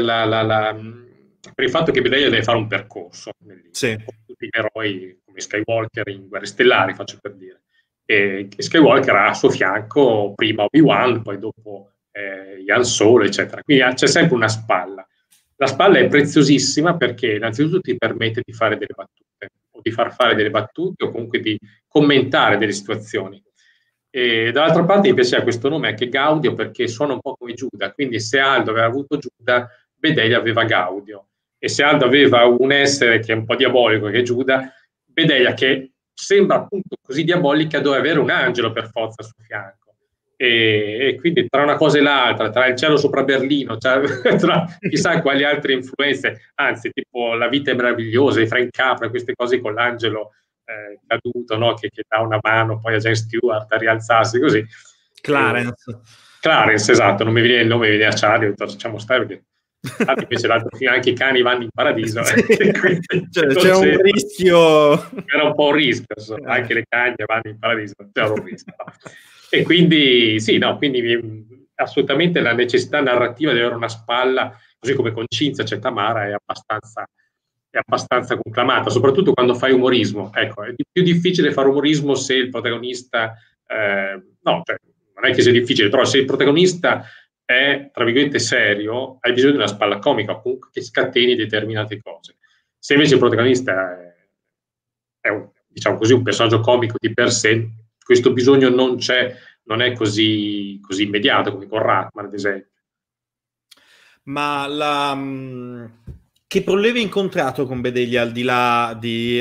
per il fatto che Bedeglia deve fare un percorso nel libro, Sì, un po' tutti gli eroi come Skywalker in Guerre Stellari, faccio per dire. E Skywalker ha a suo fianco prima Obi-Wan, poi dopo Han Solo, eccetera. Quindi c'è sempre una spalla. La spalla è preziosissima perché innanzitutto ti permette di fare delle battute, o di far fare delle battute, o comunque di commentare delle situazioni. E dall'altra parte mi piaceva questo nome anche Gaudio perché suona un po' come Giuda, quindi se Aldo aveva avuto Giuda, Bedeglia aveva Gaudio, e se Aldo aveva un essere che è un po' diabolico, che è Giuda, Bedeglia che sembra appunto così diabolica doveva avere un angelo per forza a suo fianco. E quindi tra una cosa e l'altra, tra il cielo sopra Berlino, tra chissà quali altre influenze, anzi tipo La vita è meravigliosa, i Frank Capra, queste cose con l'angelo caduto, no? che dà una mano poi a Jen Stewart a rialzarsi così. Clarence. Clarence, esatto, non mi viene il nome, mi viene a Charlie, ho detto lasciamo stare perché invece l'altro film anche i cani vanno in paradiso. Sì. Quindi, C'è un rischio. era un po' un rischio, insomma, anche le cagne vanno in paradiso, c'era un rischio. No? E quindi sì, no, quindi assolutamente la necessità narrativa di avere una spalla, così come con Cinzia c'è Tamara, è abbastanza conclamata, soprattutto quando fai umorismo. Ecco, è più difficile fare umorismo se il protagonista, no, cioè, non è che sia difficile, però se il protagonista è, tra virgolette, serio, hai bisogno di una spalla comica, comunque che scateni determinate cose. Se invece il protagonista è diciamo così, un personaggio comico di per sé, questo bisogno non c'è, non è così immediato come con Ratman, ad esempio. Ma che problemi hai incontrato con Bedeglia al di là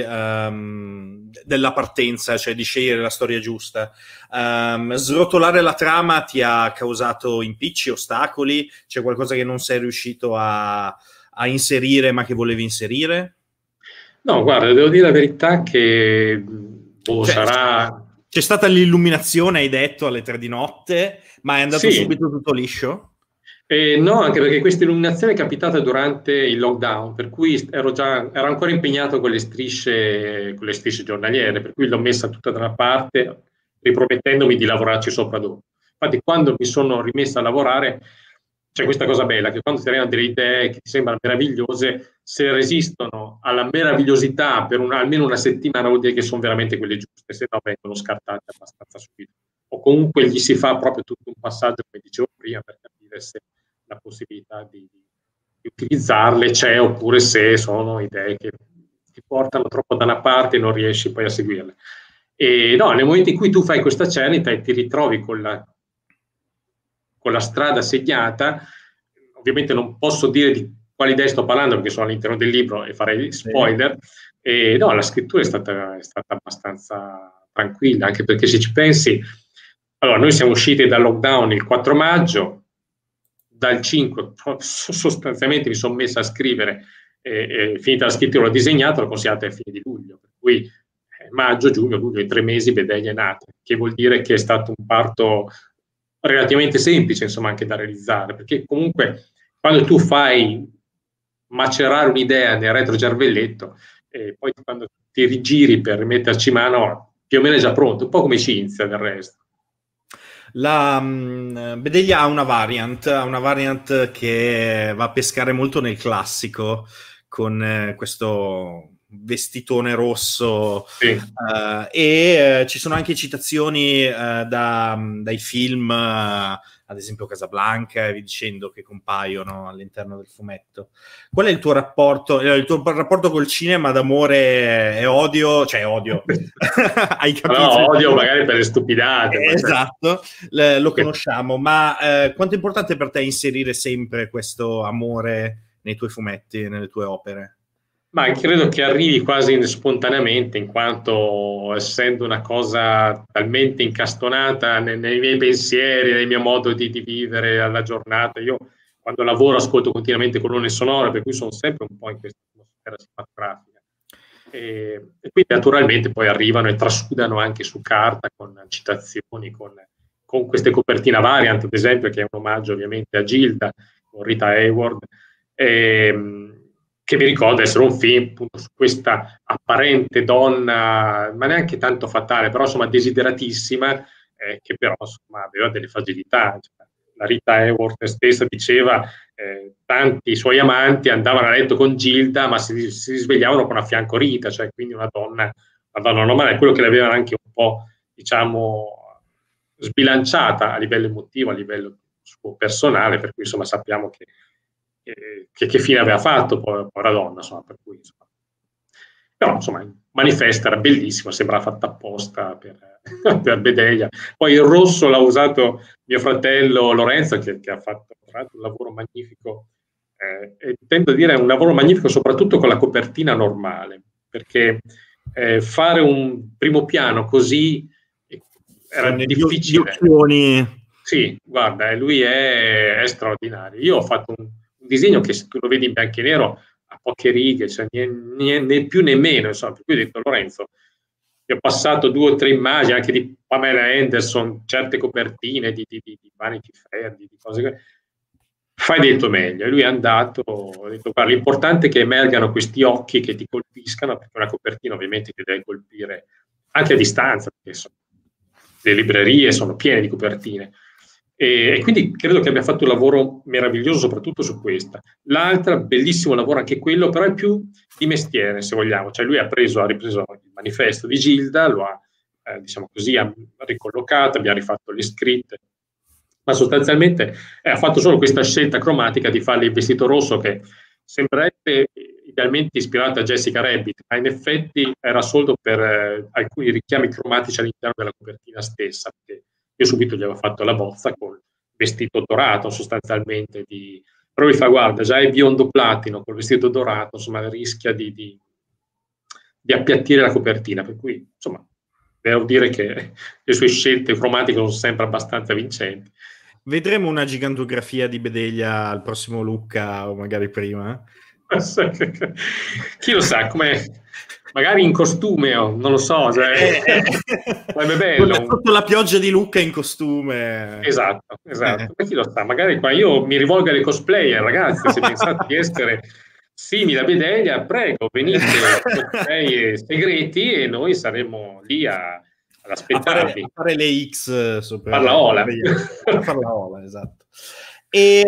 della partenza, cioè di scegliere la storia giusta? Srotolare la trama ti ha causato impicci, ostacoli? C'è qualcosa che non sei riuscito a inserire ma che volevi inserire? No, guarda, devo dire la verità che Cioè, sarà. c'è stata l'illuminazione, hai detto, alle 3 di notte, ma è andato Sì, subito tutto liscio? no, anche perché questa illuminazione è capitata durante il lockdown, per cui ero ancora impegnato con le strisce giornaliere, per cui l'ho messa tutta da una parte, ripromettendomi di lavorarci sopra dopo. Infatti, quando mi sono rimessa a lavorare, c'è questa cosa bella, che quando ti arrivano delle idee che ti sembrano meravigliose, se resistono alla meravigliosità per almeno una settimana vuol dire che sono veramente quelle giuste, se no vengono scartate abbastanza subito. O comunque gli si fa proprio tutto un passaggio, come dicevo prima, per capire se la possibilità di utilizzarle c'è, oppure se sono idee che ti portano troppo da una parte e non riesci poi a seguirle. E no, nel momento in cui tu fai questa cernita e ti ritrovi con la strada segnata, ovviamente non posso dire di quali idee sto parlando perché sono all'interno del libro e farei spoiler, e no, la scrittura è stata abbastanza tranquilla, anche perché se ci pensi, allora noi siamo usciti dal lockdown il 4 maggio, dal 5 sostanzialmente mi sono messa a scrivere, finita la scrittura l'ho disegnato, l'ho consegnato a fine di luglio, per cui maggio, giugno, luglio, in 3 mesi Bedeglia è nata, che vuol dire che è stato un parto relativamente semplice, insomma, anche da realizzare, perché comunque quando tu fai macerare un'idea nel retrocervelletto, poi quando ti rigiri per metterci mano, più o meno è già pronto, un po' come Cinzia del resto. La Bedeglia ha una variant che va a pescare molto nel classico, con questo vestitone rosso, sì. E ci sono anche citazioni dai film, ad esempio Casablanca e vi dicendo, che compaiono all'interno del fumetto. Qual è il tuo rapporto? Il tuo rapporto col cinema d'amore e odio? Cioè odio, hai capito? No, odio magari per le stupidate. Esatto, lo conosciamo, ma quanto è importante per te inserire sempre questo amore nei tuoi fumetti, nelle tue opere? Ma credo che arrivi quasi spontaneamente, in quanto essendo una cosa talmente incastonata nei miei pensieri, nel mio modo di vivere alla giornata. Io quando lavoro ascolto continuamente colonne sonore, per cui sono sempre un po' in questa atmosfera cinematografica. E quindi naturalmente poi arrivano e trasudano anche su carta con citazioni, con queste copertina variant, ad esempio, che è un omaggio ovviamente a Gilda, con Rita Hayworth, che mi ricorda essere un film appunto su questa apparente donna, ma neanche tanto fatale, però insomma desideratissima, che però insomma aveva delle fragilità. Cioè, la Rita Hayworth stessa diceva tanti suoi amanti andavano a letto con Gilda, ma si risvegliavano con a fianco Rita, cioè quindi una donna normale, quello che l'aveva anche un po', diciamo, sbilanciata a livello emotivo, a livello suo personale, per cui insomma sappiamo che fine aveva fatto, povera donna, insomma, per cui, insomma. Però insomma il manifesto era bellissimo, sembrava fatto apposta per Bedeglia. Poi il rosso l'ha usato mio fratello Lorenzo, che ha fatto tra l'altro un lavoro magnifico, e tendo a dire un lavoro magnifico soprattutto con la copertina normale, perché fare un primo piano così era difficile. Sì, guarda, lui è straordinario. Io ho fatto un disegno che, se tu lo vedi in bianco e nero, ha poche righe, cioè né più né meno, insomma. Per cui ho detto, Lorenzo, io ho passato 2 o 3 immagini anche di Pamela Anderson, certe copertine di Vanity Fair, di cose che fai del tuo meglio. E lui è andato, ho detto, guarda, l'importante è che emergano questi occhi che ti colpiscano, perché una copertina ovviamente ti deve colpire anche a distanza, perché le librerie sono piene di copertine. E quindi credo che abbia fatto un lavoro meraviglioso soprattutto su questa. L'altra, bellissimo lavoro anche quello, però è più di mestiere, se vogliamo. Cioè lui ha ripreso il manifesto di Gilda, lo ha, diciamo così, ha ricollocato, abbiamo rifatto le scritte, ma sostanzialmente ha fatto solo questa scelta cromatica di farle il vestito rosso, che sembrerebbe idealmente ispirato a Jessica Rabbit, ma in effetti era solo per alcuni richiami cromatici all'interno della copertina stessa, perché io subito gli avevo fatto la bozza col vestito dorato sostanzialmente, però mi fa, guarda, già è biondo platino col vestito dorato, insomma rischia di appiattire la copertina, per cui insomma devo dire che le sue scelte cromatiche sono sempre abbastanza vincenti. Vedremo una gigantografia di Bedeglia al prossimo Lucca o magari prima? Chi lo sa, come magari in costume, non lo so, cioè, sarebbe bello. Sotto la pioggia di Lucca in costume. Esatto. Ma chi lo sa, magari qua io mi rivolgo alle cosplayer, ragazzi, se pensate di essere simili a Bedeglia, prego, venite cosplay segreti e noi saremo lì ad aspettarvi. A fare le X sopra. Far la ola. Far la ola, esatto. E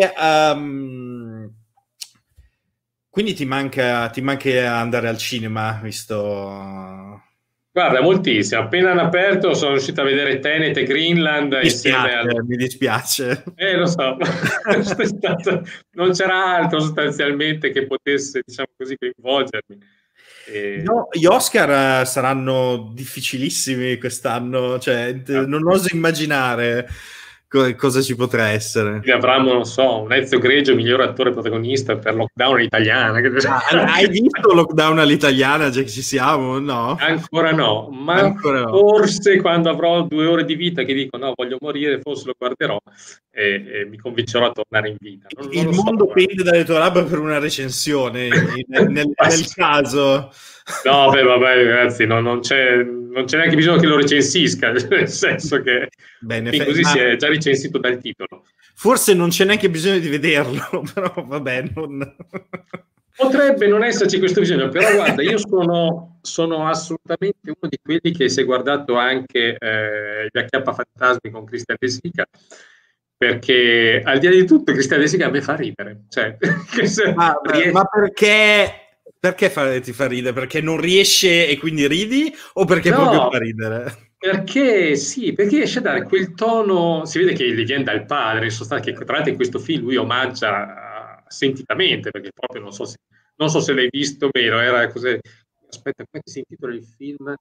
quindi ti manca andare al cinema, visto... Guarda, moltissimo. Appena hanno aperto sono riuscito a vedere Tenet e Greenland insieme al... Mi dispiace. Lo so, non c'era altro sostanzialmente che potesse, diciamo così, coinvolgermi. No, gli Oscar saranno difficilissimi quest'anno, cioè non oso immaginare cosa ci potrà essere. Avremo, non so, un Ezio Greggio, miglior attore protagonista per Lockdown all'italiana. Hai visto Lockdown all'italiana, già che ci siamo? No? Ancora no, ma Ancora no. Forse quando avrò 2 ore di vita che dico no, voglio morire, forse lo guarderò e mi convincerò a tornare in vita. Il mondo pende dalle tue labbra per una recensione, nel caso... No, beh, vabbè, ragazzi, non c'è neanche bisogno che lo recensisca, nel senso che così si è già recensito dal titolo. Forse non c'è neanche bisogno di vederlo, però vabbè. Potrebbe non esserci questo bisogno, però guarda, io sono assolutamente uno di quelli che si è guardato anche gli Acchiappafantasmi con Christian De Sica, perché al di là di tutto Christian De Sica a me fa ridere. Cioè, ma perché... Perché ti fa ridere? Perché non riesce e quindi ridi? O perché proprio fa ridere? Perché sì, perché riesce a dare quel tono, si vede che gli viene dal padre, in sostanza, che tra l'altro in questo film lui omaggia sentitamente, perché proprio non so se l'hai visto o meno, era così. Aspetta, come si intitola il film?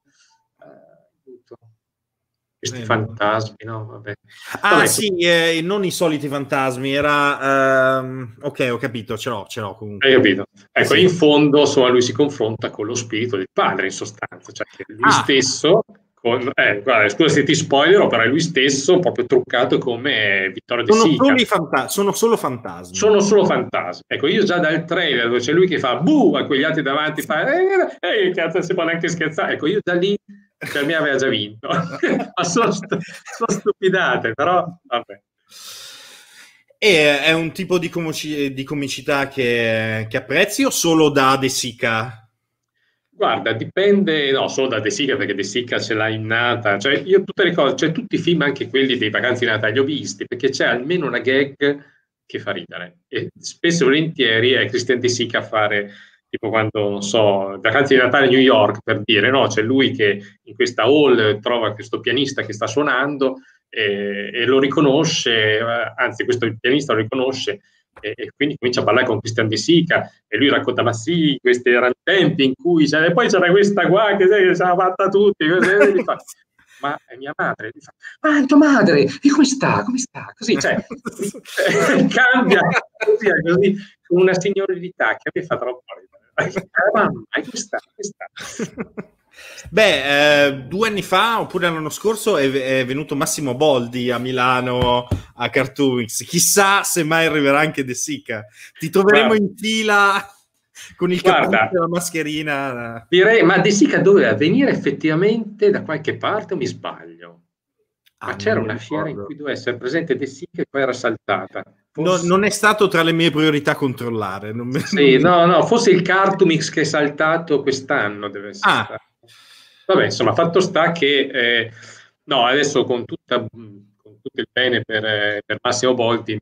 Questi fantasmi, no? Vabbè. Vabbè, sì, non i soliti fantasmi, era... ok, ho capito, ce l'ho comunque. Hai capito? Ecco, sì. In fondo, insomma, lui si confronta con lo spirito del padre, in sostanza, cioè che lui stesso... guarda, scusa se ti spoilerò, però è lui stesso proprio truccato come Vittorio De Sica. Sono solo fantasmi. Sono solo fantasmi. Ecco, io già dal trailer dove c'è lui che fa buh a quegli altri davanti, fa cazzo, non si può neanche scherzare. Ecco, io da lì per me aveva già vinto. Ma sono stupidate, però vabbè. E è un tipo di comicità che apprezzi o solo da De Sica? Guarda, dipende, no, solo da De Sica, perché De Sica ce l'ha innata, cioè io tutte le cose, cioè tutti i film, anche quelli dei Vacanze di Natale, li ho visti, perché c'è almeno una gag che fa ridere, e spesso e volentieri è Christian De Sica a fare, tipo quando, non so, Vacanze di Natale a New York, per dire, no? C'è lui che in questa hall trova questo pianista che sta suonando e lo riconosce, anzi questo pianista lo riconosce, e quindi comincia a parlare con Christian De Sica e lui racconta ma sì, questi erano tempi in cui e poi c'era questa qua che ce l'ha fatta tutti ma è mia madre, gli fa, ma è tua madre, e come sta? Così, cioè cambia così con una signorilità che a me fa troppo ridere. Mamma, come sta? Beh, 2 anni fa, oppure l'anno scorso, è venuto Massimo Boldi a Milano a Cartoonix. Chissà se mai arriverà anche De Sica. Ti troveremo in fila con il cappuccio e la mascherina. Direi, ma De Sica doveva venire effettivamente da qualche parte o mi sbaglio? Ma c'era una fiera in cui doveva essere presente De Sica e poi era saltata. Non è stato tra le mie priorità controllare. No, forse il Cartoonix che è saltato quest'anno deve essere stato. Vabbè, insomma, fatto sta che no, adesso con tutto il bene per Massimo Boldi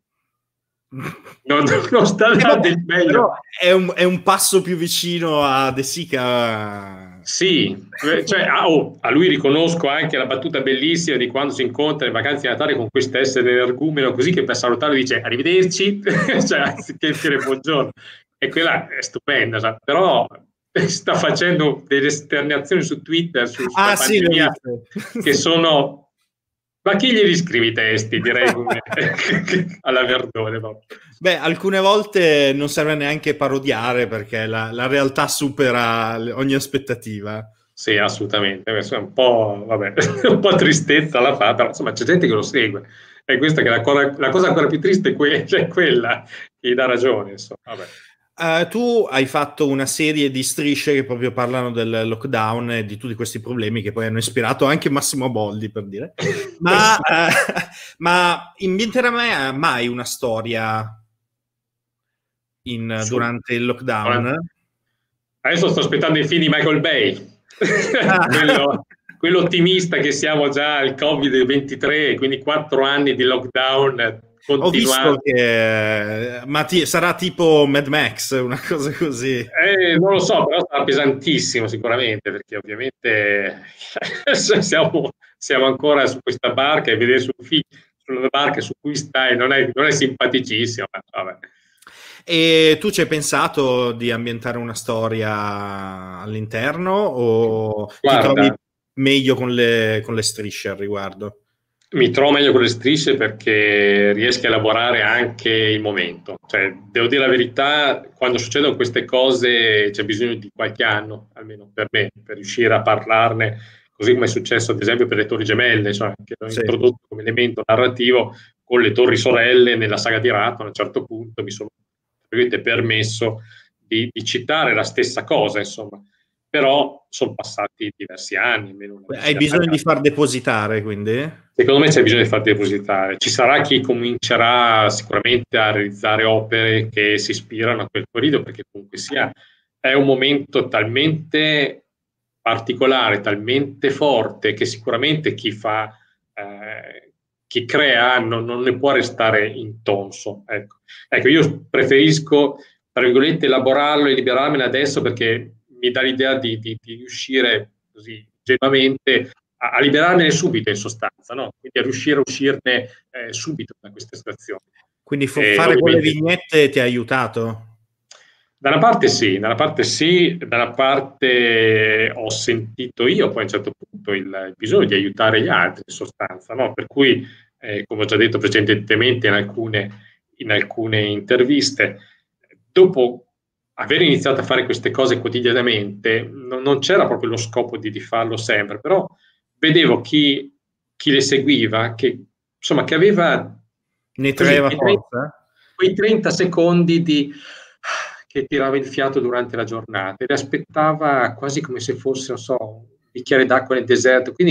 non sta del meglio. È un passo più vicino a De Sica. Sì, cioè, a lui riconosco anche la battuta bellissima di quando si incontra in Vacanze di Natale con questo essere energumeno, così che per salutarlo dice arrivederci, cioè anziché dire buongiorno. E quella è stupenda, cioè, però sta facendo delle esternazioni su Twitter su pandemia, che sono... Ma chi gli scrive i testi, direi, alla Verdone? Beh, alcune volte non serve neanche parodiare, perché la realtà supera ogni aspettativa. Sì, assolutamente. È un po', vabbè, un po' tristezza la fa, però insomma c'è gente che lo segue. E questa che la cosa ancora più triste è quella che gli dà ragione, insomma, vabbè. Tu hai fatto una serie di strisce che proprio parlano del lockdown e di tutti questi problemi che poi hanno ispirato anche Massimo Boldi, per dire. Ma inventerà mai una storia durante il lockdown? Adesso sto aspettando i film di Michael Bay. Quello ottimista che siamo già al Covid-23, quindi 4 anni di lockdown Ho visto continuare. che sarà tipo Mad Max, una cosa così. Non lo so, però sarà pesantissimo sicuramente, perché ovviamente siamo ancora su questa barca e vedere sulla barca su cui stai non è simpaticissimo. Ma vabbè. E tu ci hai pensato di ambientare una storia all'interno o ti trovi Guarda, meglio con le strisce al riguardo? mi trovo meglio con le strisce perché riesco a elaborare anche il momento. Cioè, devo dire la verità, quando succedono queste cose c'è bisogno di qualche anno, almeno per me, per riuscire a parlarne, così come è successo ad esempio per le Torri Gemelle, cioè, che l'ho Sì. introdotto come elemento narrativo con le Torri Sorelle nella saga di Ratman. A un certo punto mi sono permesso di citare la stessa cosa, insomma. Però sono passati diversi anni, almeno una Hai decina bisogno di d'anni. far depositare, quindi? Secondo me c'è bisogno di far depositare. Ci sarà chi comincerà sicuramente a realizzare opere che si ispirano a quel periodo, perché comunque sia è un momento talmente particolare, talmente forte, che sicuramente chi crea non ne può restare intonso. Ecco, io preferisco, tra virgolette, elaborarlo e liberarmene adesso perché mi dà l'idea di riuscire così ingenuamente a liberarmene subito in sostanza, no? Quindi a riuscire a uscirne subito da queste situazioni. Quindi E fare quelle ovviamente vignette ti ha aiutato? da una parte sì, da una parte sì, da una parte ho sentito io poi a un certo punto il bisogno di aiutare gli altri in sostanza, no? Per cui, come ho già detto precedentemente in alcune interviste, dopo aver iniziato a fare queste cose quotidianamente, non c'era proprio lo scopo di farlo sempre, però vedevo chi le seguiva, che, insomma, che aveva Ne così traeva forza? quei 30 secondi che tirava il fiato durante la giornata e le aspettava quasi come se fosse, non so, un bicchiere d'acqua nel deserto. Quindi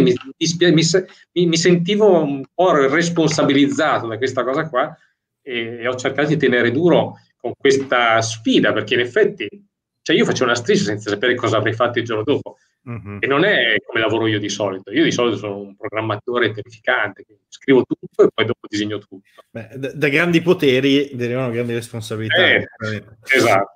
mi sentivo un po' responsabilizzato da questa cosa qua e ho cercato di tenere duro con questa sfida, perché in effetti, cioè io facevo una striscia senza sapere cosa avrei fatto il giorno dopo. Mhm. E non è come lavoro io di solito. Io di solito sono un programmatore terrificante, quindi scrivo tutto e poi dopo disegno tutto. Beh, da grandi poteri derivano grandi responsabilità. Eh, esatto.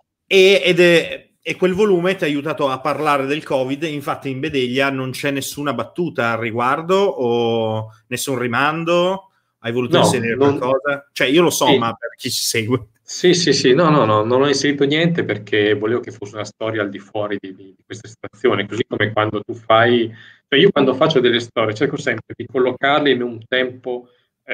E quel volume ti ha aiutato a parlare del Covid. Infatti, in Bedeglia non c'è nessuna battuta al riguardo o nessun rimando. Hai voluto No, inserire qualcosa? Cioè, io lo so, sì, ma per chi ci segue. sì, sì, sì, no, no, no, non ho inserito niente perché volevo che fosse una storia al di fuori di questa situazione, così come quando tu fai, cioè io quando faccio delle storie cerco sempre di collocarle in un tempo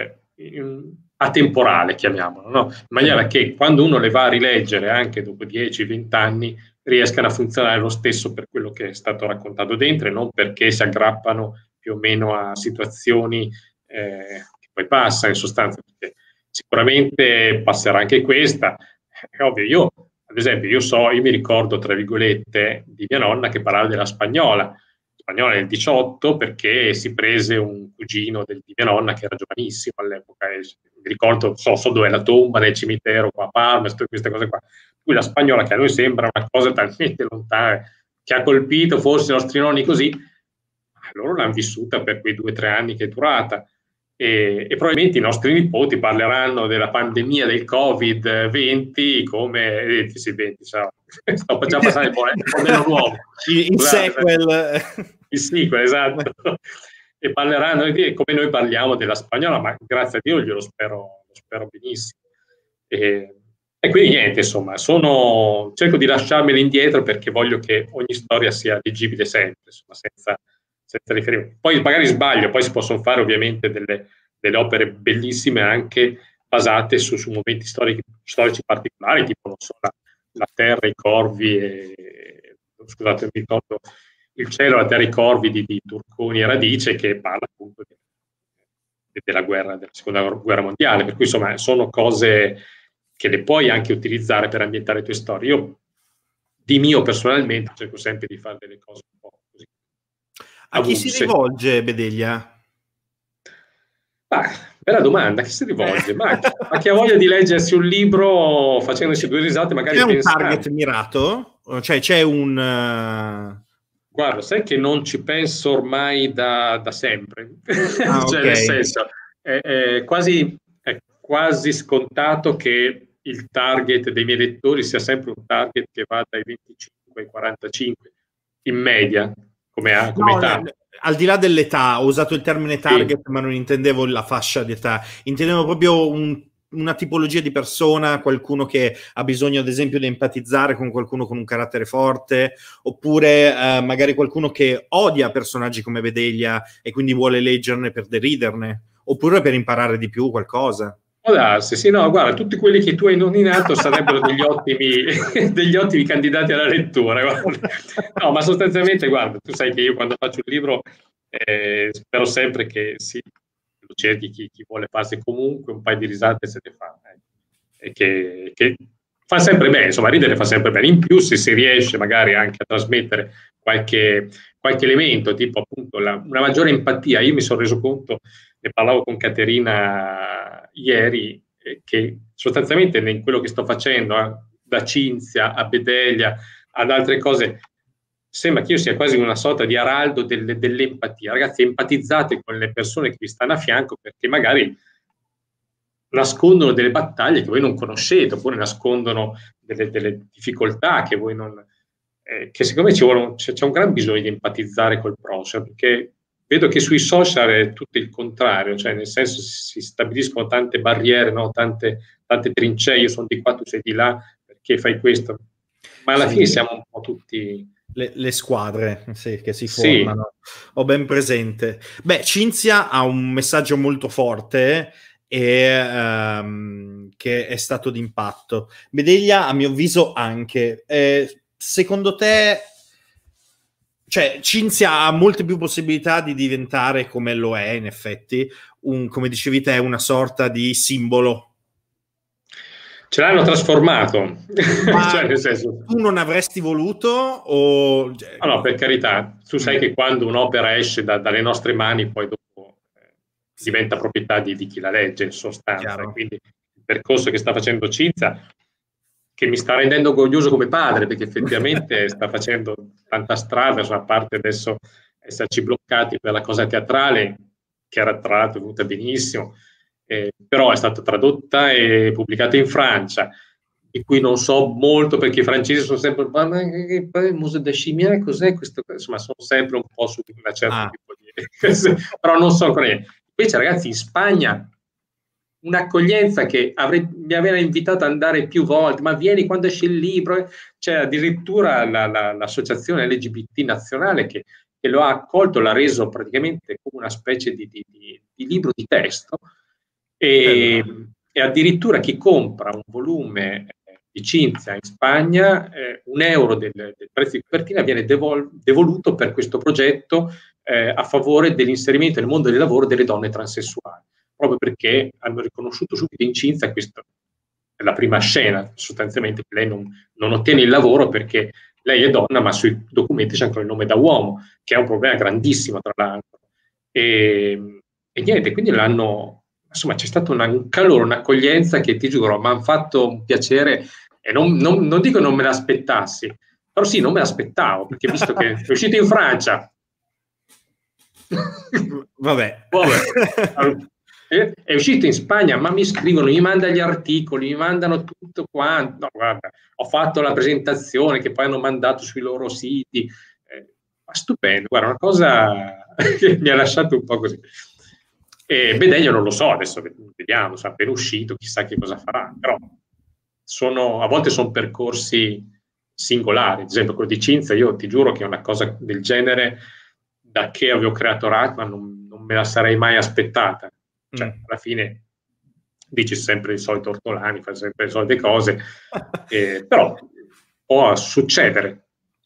atemporale, chiamiamolo, no? In maniera che quando uno le va a rileggere anche dopo 10-20 anni riescano a funzionare lo stesso per quello che è stato raccontato dentro e non perché si aggrappano più o meno a situazioni che poi passano in sostanza, perché sicuramente passerà anche questa. È ovvio, ad esempio, io mi ricordo, tra virgolette, di mia nonna che parlava della spagnola nel 18 perché si prese un cugino di mia nonna che era giovanissimo all'epoca e mi ricordo, so dove è la tomba nel cimitero qua a Parma, queste cose qua. Qui la spagnola che a noi sembra una cosa talmente lontana che ha colpito forse i nostri nonni così, loro l'hanno vissuta per quei 2 o 3 anni che è durata e probabilmente i nostri nipoti parleranno della pandemia del Covid-20 come 20, ciao. Sto già passando il modello nuovo. In sequel. Il sequel, esatto. E parleranno come noi parliamo della spagnola, ma grazie a Dio lo spero benissimo. E quindi niente, insomma, cerco di lasciarmele indietro perché voglio che ogni storia sia leggibile sempre, insomma, senza riferimento. Poi magari sbaglio, poi si possono fare ovviamente delle opere bellissime anche basate su momenti storici particolari, tipo, non so, la terra, i corvi, scusate, mi ricordo il cielo, la terra, i corvi di Turconi e Radice, che parla appunto della seconda guerra mondiale, per cui insomma sono cose che le puoi anche utilizzare per ambientare le tue storie. Io di mio personalmente cerco sempre di fare delle cose un po' così A chi si avulse. rivolge Bedeglia? Bella domanda, a chi si rivolge? Ma a chi ha voglia di leggersi un libro facendosi 2 risate, magari C'è un pensando. target mirato? Cioè c'è un... Guarda, sai che non ci penso ormai da sempre, Ah, cioè ok. nel senso, è quasi, quasi scontato che il target dei miei lettori sia sempre un target che va dai 25 ai 45, in media, come No, età. al di là dell'età, ho usato il termine target, Sì. ma non intendevo la fascia di età, intendevo proprio una tipologia di persona, qualcuno che ha bisogno, ad esempio, di empatizzare con qualcuno con un carattere forte, oppure magari qualcuno che odia personaggi come Vedeglia e quindi vuole leggerne per deriderne, oppure per imparare di più qualcosa. Può darsi, sì, no, guarda, tutti quelli che tu hai nominato sarebbero degli ottimi candidati alla lettura. Guarda. No, ma sostanzialmente, guarda, tu sai che io quando faccio un libro spero sempre che sì, lo cerchi chi vuole farsi comunque un paio di risate se le fa. E che fa sempre bene, insomma, ridere fa sempre bene. In più, se si riesce magari anche a trasmettere qualche elemento, tipo appunto una maggiore empatia. Io mi sono reso conto, ne parlavo con Caterina ieri, che sostanzialmente in quello che sto facendo, da Cinzia a Bedelia ad altre cose, sembra che io sia quasi una sorta di araldo dell'empatia. Ragazzi, empatizzate con le persone che vi stanno a fianco, perché magari nascondono delle battaglie che voi non conoscete, oppure nascondono delle difficoltà che voi non... che secondo me c'è un gran bisogno di empatizzare col prossimo, perché vedo che sui social è tutto il contrario, cioè nel senso si stabiliscono tante barriere, no? tante trincee, io sono di qua, tu sei di là, perché fai questo? Ma alla fine siamo un po' tutti... Le squadre, sì, che si Sì. formano. Ho ben presente. Beh, Cinzia ha un messaggio molto forte e che è stato d'impatto. Bedeglia, a mio avviso, anche. Secondo te, cioè, Cinzia ha molte più possibilità di diventare, come lo è in effetti, come dicevi te, una sorta di simbolo. Ce l'hanno trasformato. Ma cioè, nel senso... tu non avresti voluto o... No, per carità, tu sai che quando un'opera esce dalle nostre mani, poi dopo diventa proprietà di chi la legge, in sostanza. Chiaro. Quindi il percorso che sta facendo Cinzia, che mi sta rendendo orgoglioso come padre, perché effettivamente sta facendo tanta strada, a parte adesso esserci bloccati per la cosa teatrale, che era tra l'altro venuta benissimo, però è stata tradotta e pubblicata in Francia, di cui non so molto perché i francesi sono sempre ma il museo da scimmia cos'è questo? Insomma, sono sempre un po' su una certa tipo di però non so ancora niente. Invece ragazzi in Spagna un'accoglienza che mi aveva invitato ad andare più volte, ma vieni quando esce il libro, c'è addirittura l'associazione LGBT nazionale che lo ha accolto, l'ha reso praticamente come una specie di libro di testo e addirittura chi compra un volume di Cinzia in Spagna, €1 del prezzo di copertina viene devoluto per questo progetto a favore dell'inserimento nel mondo del lavoro delle donne transessuali, proprio perché hanno riconosciuto subito in Cinzia, questa è la prima scena sostanzialmente, che lei non ottiene il lavoro perché lei è donna, ma sui documenti c'è ancora il nome da uomo, che è un problema grandissimo tra l'altro. E niente, quindi insomma c'è stato un calore, un'accoglienza che ti giuro mi hanno fatto un piacere e non dico non me l'aspettassi, però sì, non me l'aspettavo, perché visto che è uscito in Francia, vabbè. È uscito in Spagna, ma mi scrivono, mi mandano gli articoli, mi mandano tutto quanto. No, guarda, ho fatto la presentazione che poi hanno mandato sui loro siti. Ma stupendo, guarda, una cosa che mi ha lasciato un po' così. E Bedeglio non lo so, adesso vediamo, è appena uscito, chissà che cosa farà, però a volte sono percorsi singolari, ad esempio quello di Cinzia, io ti giuro che è una cosa del genere, da che avevo creato Ratman non me la sarei mai aspettata, cioè alla fine dici sempre il solito ortolani, fai sempre le solite cose, però può succedere.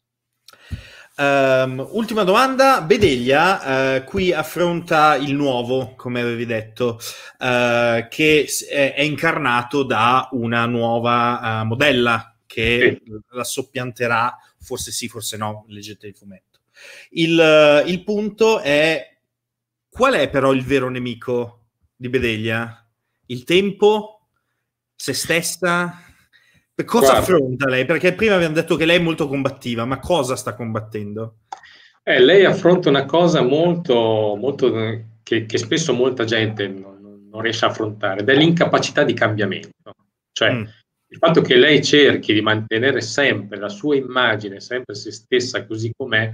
Ultima domanda, Bedeglia qui affronta il nuovo, come avevi detto, che è incarnato da una nuova modella che la soppianterà, forse sì, forse no, leggete il fumetto. Il punto è: qual è però il vero nemico di Bedeglia? Il tempo? Se stessa? Cosa affronta lei? Perché prima abbiamo detto che lei è molto combattiva, ma cosa sta combattendo? Lei affronta una cosa molto, molto che spesso molta gente non riesce a affrontare, ed è l'incapacità di cambiamento. Cioè, il fatto che lei cerchi di mantenere sempre la sua immagine, sempre se stessa così com'è,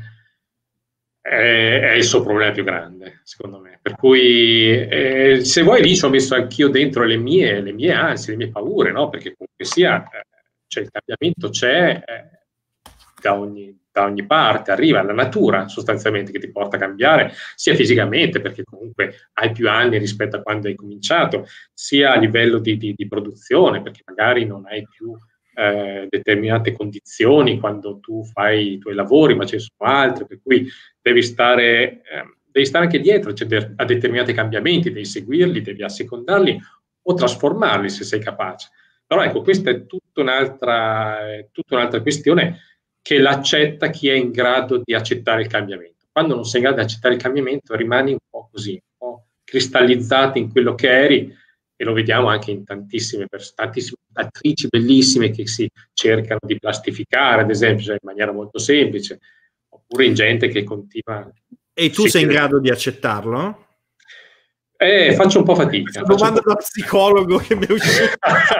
è il suo problema più grande, secondo me. Per cui, se vuoi, lì ci ho messo anch'io dentro le mie ansie, le mie paure, no? Perché comunque sia, cioè, il cambiamento c'è da ogni parte, arriva la natura sostanzialmente che ti porta a cambiare, sia fisicamente, perché comunque hai più anni rispetto a quando hai cominciato, sia a livello di produzione, perché magari non hai più determinate condizioni quando tu fai i tuoi lavori, ma ci sono altre, per cui devi stare anche dietro, cioè, a determinati cambiamenti, devi seguirli, devi assecondarli o trasformarli se sei capace. Però ecco, questa è tutta un'altra questione, che l'accetta chi è in grado di accettare il cambiamento. Quando non sei in grado di accettare il cambiamento, rimani un po' così, un po' cristallizzato in quello che eri, e lo vediamo anche in tantissime attrici bellissime che si cercano di plastificare, ad esempio, cioè in maniera molto semplice, oppure in gente che continua... E tu sei in grado di accettarlo? Faccio un po' fatica. Sto domanda da psicologo che mi è uscito.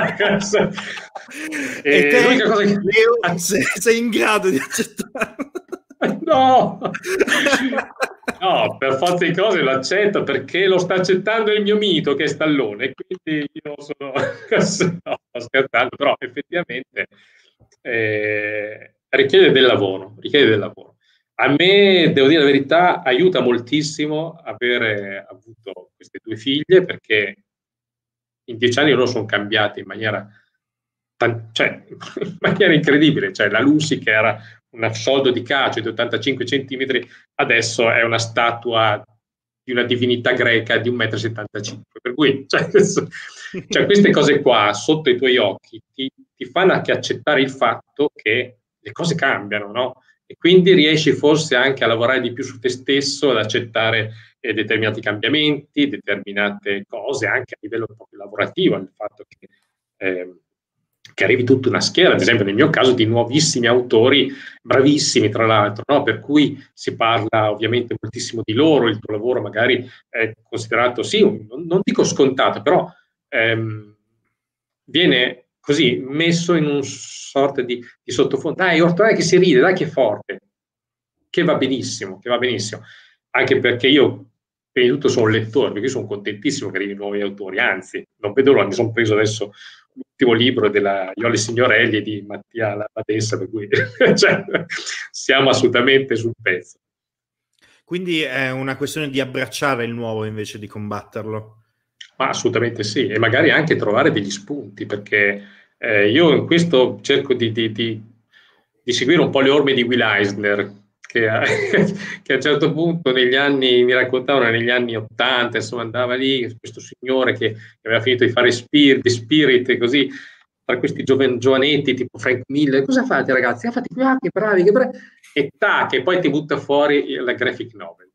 E te, l'unica cosa che... Leo, sei in grado di accettarlo? No! No, per forza di cose lo accetto, perché lo sta accettando il mio mito, che è Stallone, quindi io sono... no, sto scherzando, però effettivamente richiede del lavoro. A me, devo dire la verità, aiuta moltissimo avere avuto queste due figlie, perché in 10 anni loro sono cambiati in maniera incredibile. Cioè, la Lucy, che era un soldo di calcio di 85 centimetri, adesso è una statua di una divinità greca di 1,75 m. Per cui, queste cose qua, sotto i tuoi occhi, ti fanno anche accettare il fatto che le cose cambiano, no? E quindi riesci forse anche a lavorare di più su te stesso, ad accettare determinati cambiamenti, determinate cose, anche a livello proprio lavorativo, il fatto che arrivi tutta una schiera, ad esempio nel mio caso, di nuovissimi autori, bravissimi tra l'altro, no? Per cui si parla ovviamente moltissimo di loro, il tuo lavoro magari è considerato, sì, non dico scontato, però viene così messo in un sorta di sottofondo. Dai, Ortolani che si ride, dai che è forte, che va benissimo, anche perché io prima di tutto sono un lettore, perché io sono contentissimo che arrivino nuovi autori, anzi, non vedo l'ora, mi sono preso adesso l'ultimo libro della Iole Signorelli e di Mattia Badessa, per cui siamo assolutamente sul pezzo. Quindi è una questione di abbracciare il nuovo invece di combatterlo. Ma assolutamente sì, e magari anche trovare degli spunti, perché io in questo cerco di seguire un po' le orme di Will Eisner, che a un certo punto negli anni, mi raccontavano negli anni 80, insomma, andava lì questo signore che aveva finito di fare Spirit e così, tra questi giovanetti tipo Frank Miller, cosa fate ragazzi? Fate che bravi, e tac, e poi ti butta fuori la graphic novel.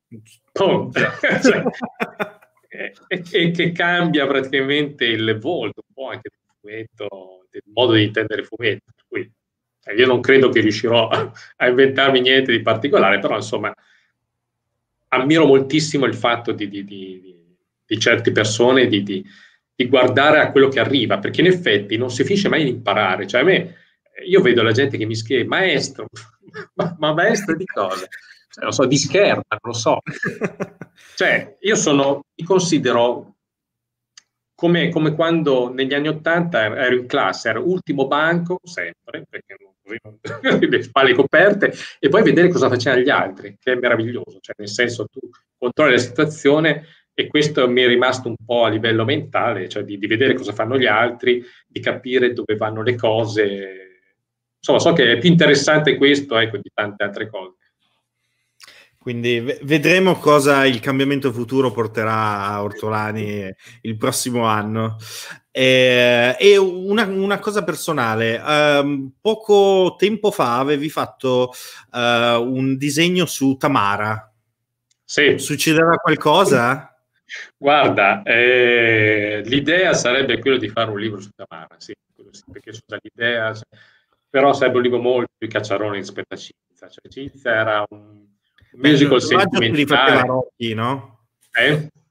E che cambia praticamente il volto, un po' anche del fumetto, del modo di intendere il fumetto. Per cui, io non credo che riuscirò a inventarmi niente di particolare, però insomma ammiro moltissimo il fatto di certe persone di guardare a quello che arriva, perché in effetti non si finisce mai di imparare. Cioè, io vedo la gente che mi scrive maestro, ma maestro di cosa? Cioè, non so, di scherma, non lo so. Cioè, mi considero come quando negli anni 80 ero in classe, ero ultimo banco, sempre, perché le spalle coperte, e poi vedere cosa facevano gli altri, che è meraviglioso. Cioè, nel senso, tu controlli la situazione, e questo mi è rimasto un po' a livello mentale, cioè di vedere cosa fanno gli altri, di capire dove vanno le cose. Insomma, so che è più interessante questo, ecco, di tante altre cose. Quindi vedremo cosa il cambiamento futuro porterà a Ortolani il prossimo anno. E una cosa personale, poco tempo fa avevi fatto un disegno su Tamara. Sì. Succederà qualcosa? Guarda, l'idea sarebbe quello di fare un libro su Tamara, sì, perché l'idea, però sarebbe un libro molto più cacciarone rispetto a Cinzia. Cioè, Cinzia era un musical sentimentale. Rocky, no?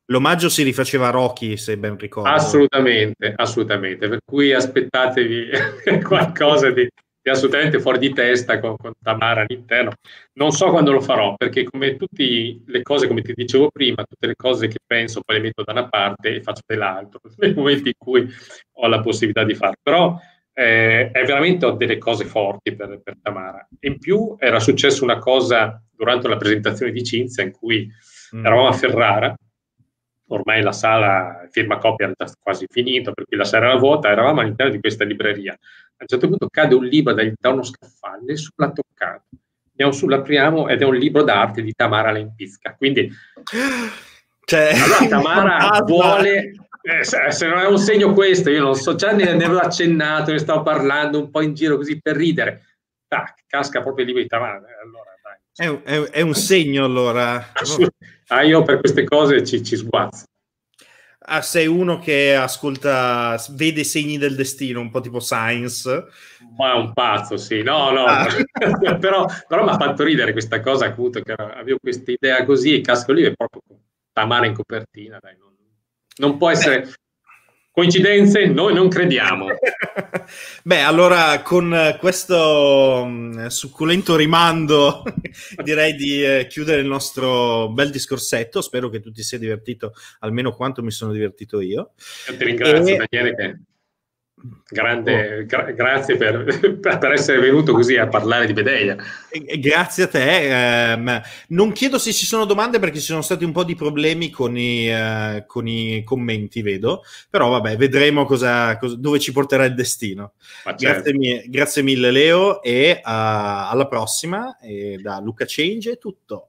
L'omaggio si rifaceva a Rocky, se ben ricordo. Assolutamente, assolutamente. Per cui aspettatevi qualcosa di assolutamente fuori di testa con Tamara all'interno. Non so quando lo farò, perché come tutte le cose, come ti dicevo prima, tutte le cose che penso poi le metto da una parte e faccio dell'altro, nel momento in cui ho la possibilità di farlo. Però è veramente ho delle cose forti per Tamara. In più era successa una cosa durante la presentazione di Cinzia in cui eravamo a Ferrara, ormai la sala firma copia era già quasi finito, per cui la sala era vuota, eravamo all'interno di questa libreria. A un certo punto cade un libro da uno scaffale, nessuno l'ha toccato. L'apriamo ed è un libro d'arte di Tamara Lempisca. Quindi allora Tamara vuole, se non è un segno questo, io non so, già ne avevo accennato, ne stavo parlando un po' in giro così per ridere. Casca proprio il libro di Tamara. Allora, dai. È un segno, allora. Io per queste cose ci sguazzo. Sei uno che ascolta, vede segni del destino, un po' tipo Science. Ma è un pazzo, sì. No. però mi ha fatto ridere questa cosa, appunto, che avevo questa idea così e casco lì è proprio Tamara in copertina, dai, non può essere coincidenze, noi non crediamo. Beh, allora con questo succulento rimando direi di chiudere il nostro bel discorsetto. Spero che tu ti sia divertito almeno quanto mi sono divertito io. Ti ringrazio, Daniele, grazie per essere venuto così a parlare di Medea. Grazie a te. Non chiedo se ci sono domande perché ci sono stati un po' di problemi con i commenti, vedo, però vabbè, vedremo dove ci porterà il destino. Certo. Grazie mille Leo e alla prossima, e da Luca Change è tutto.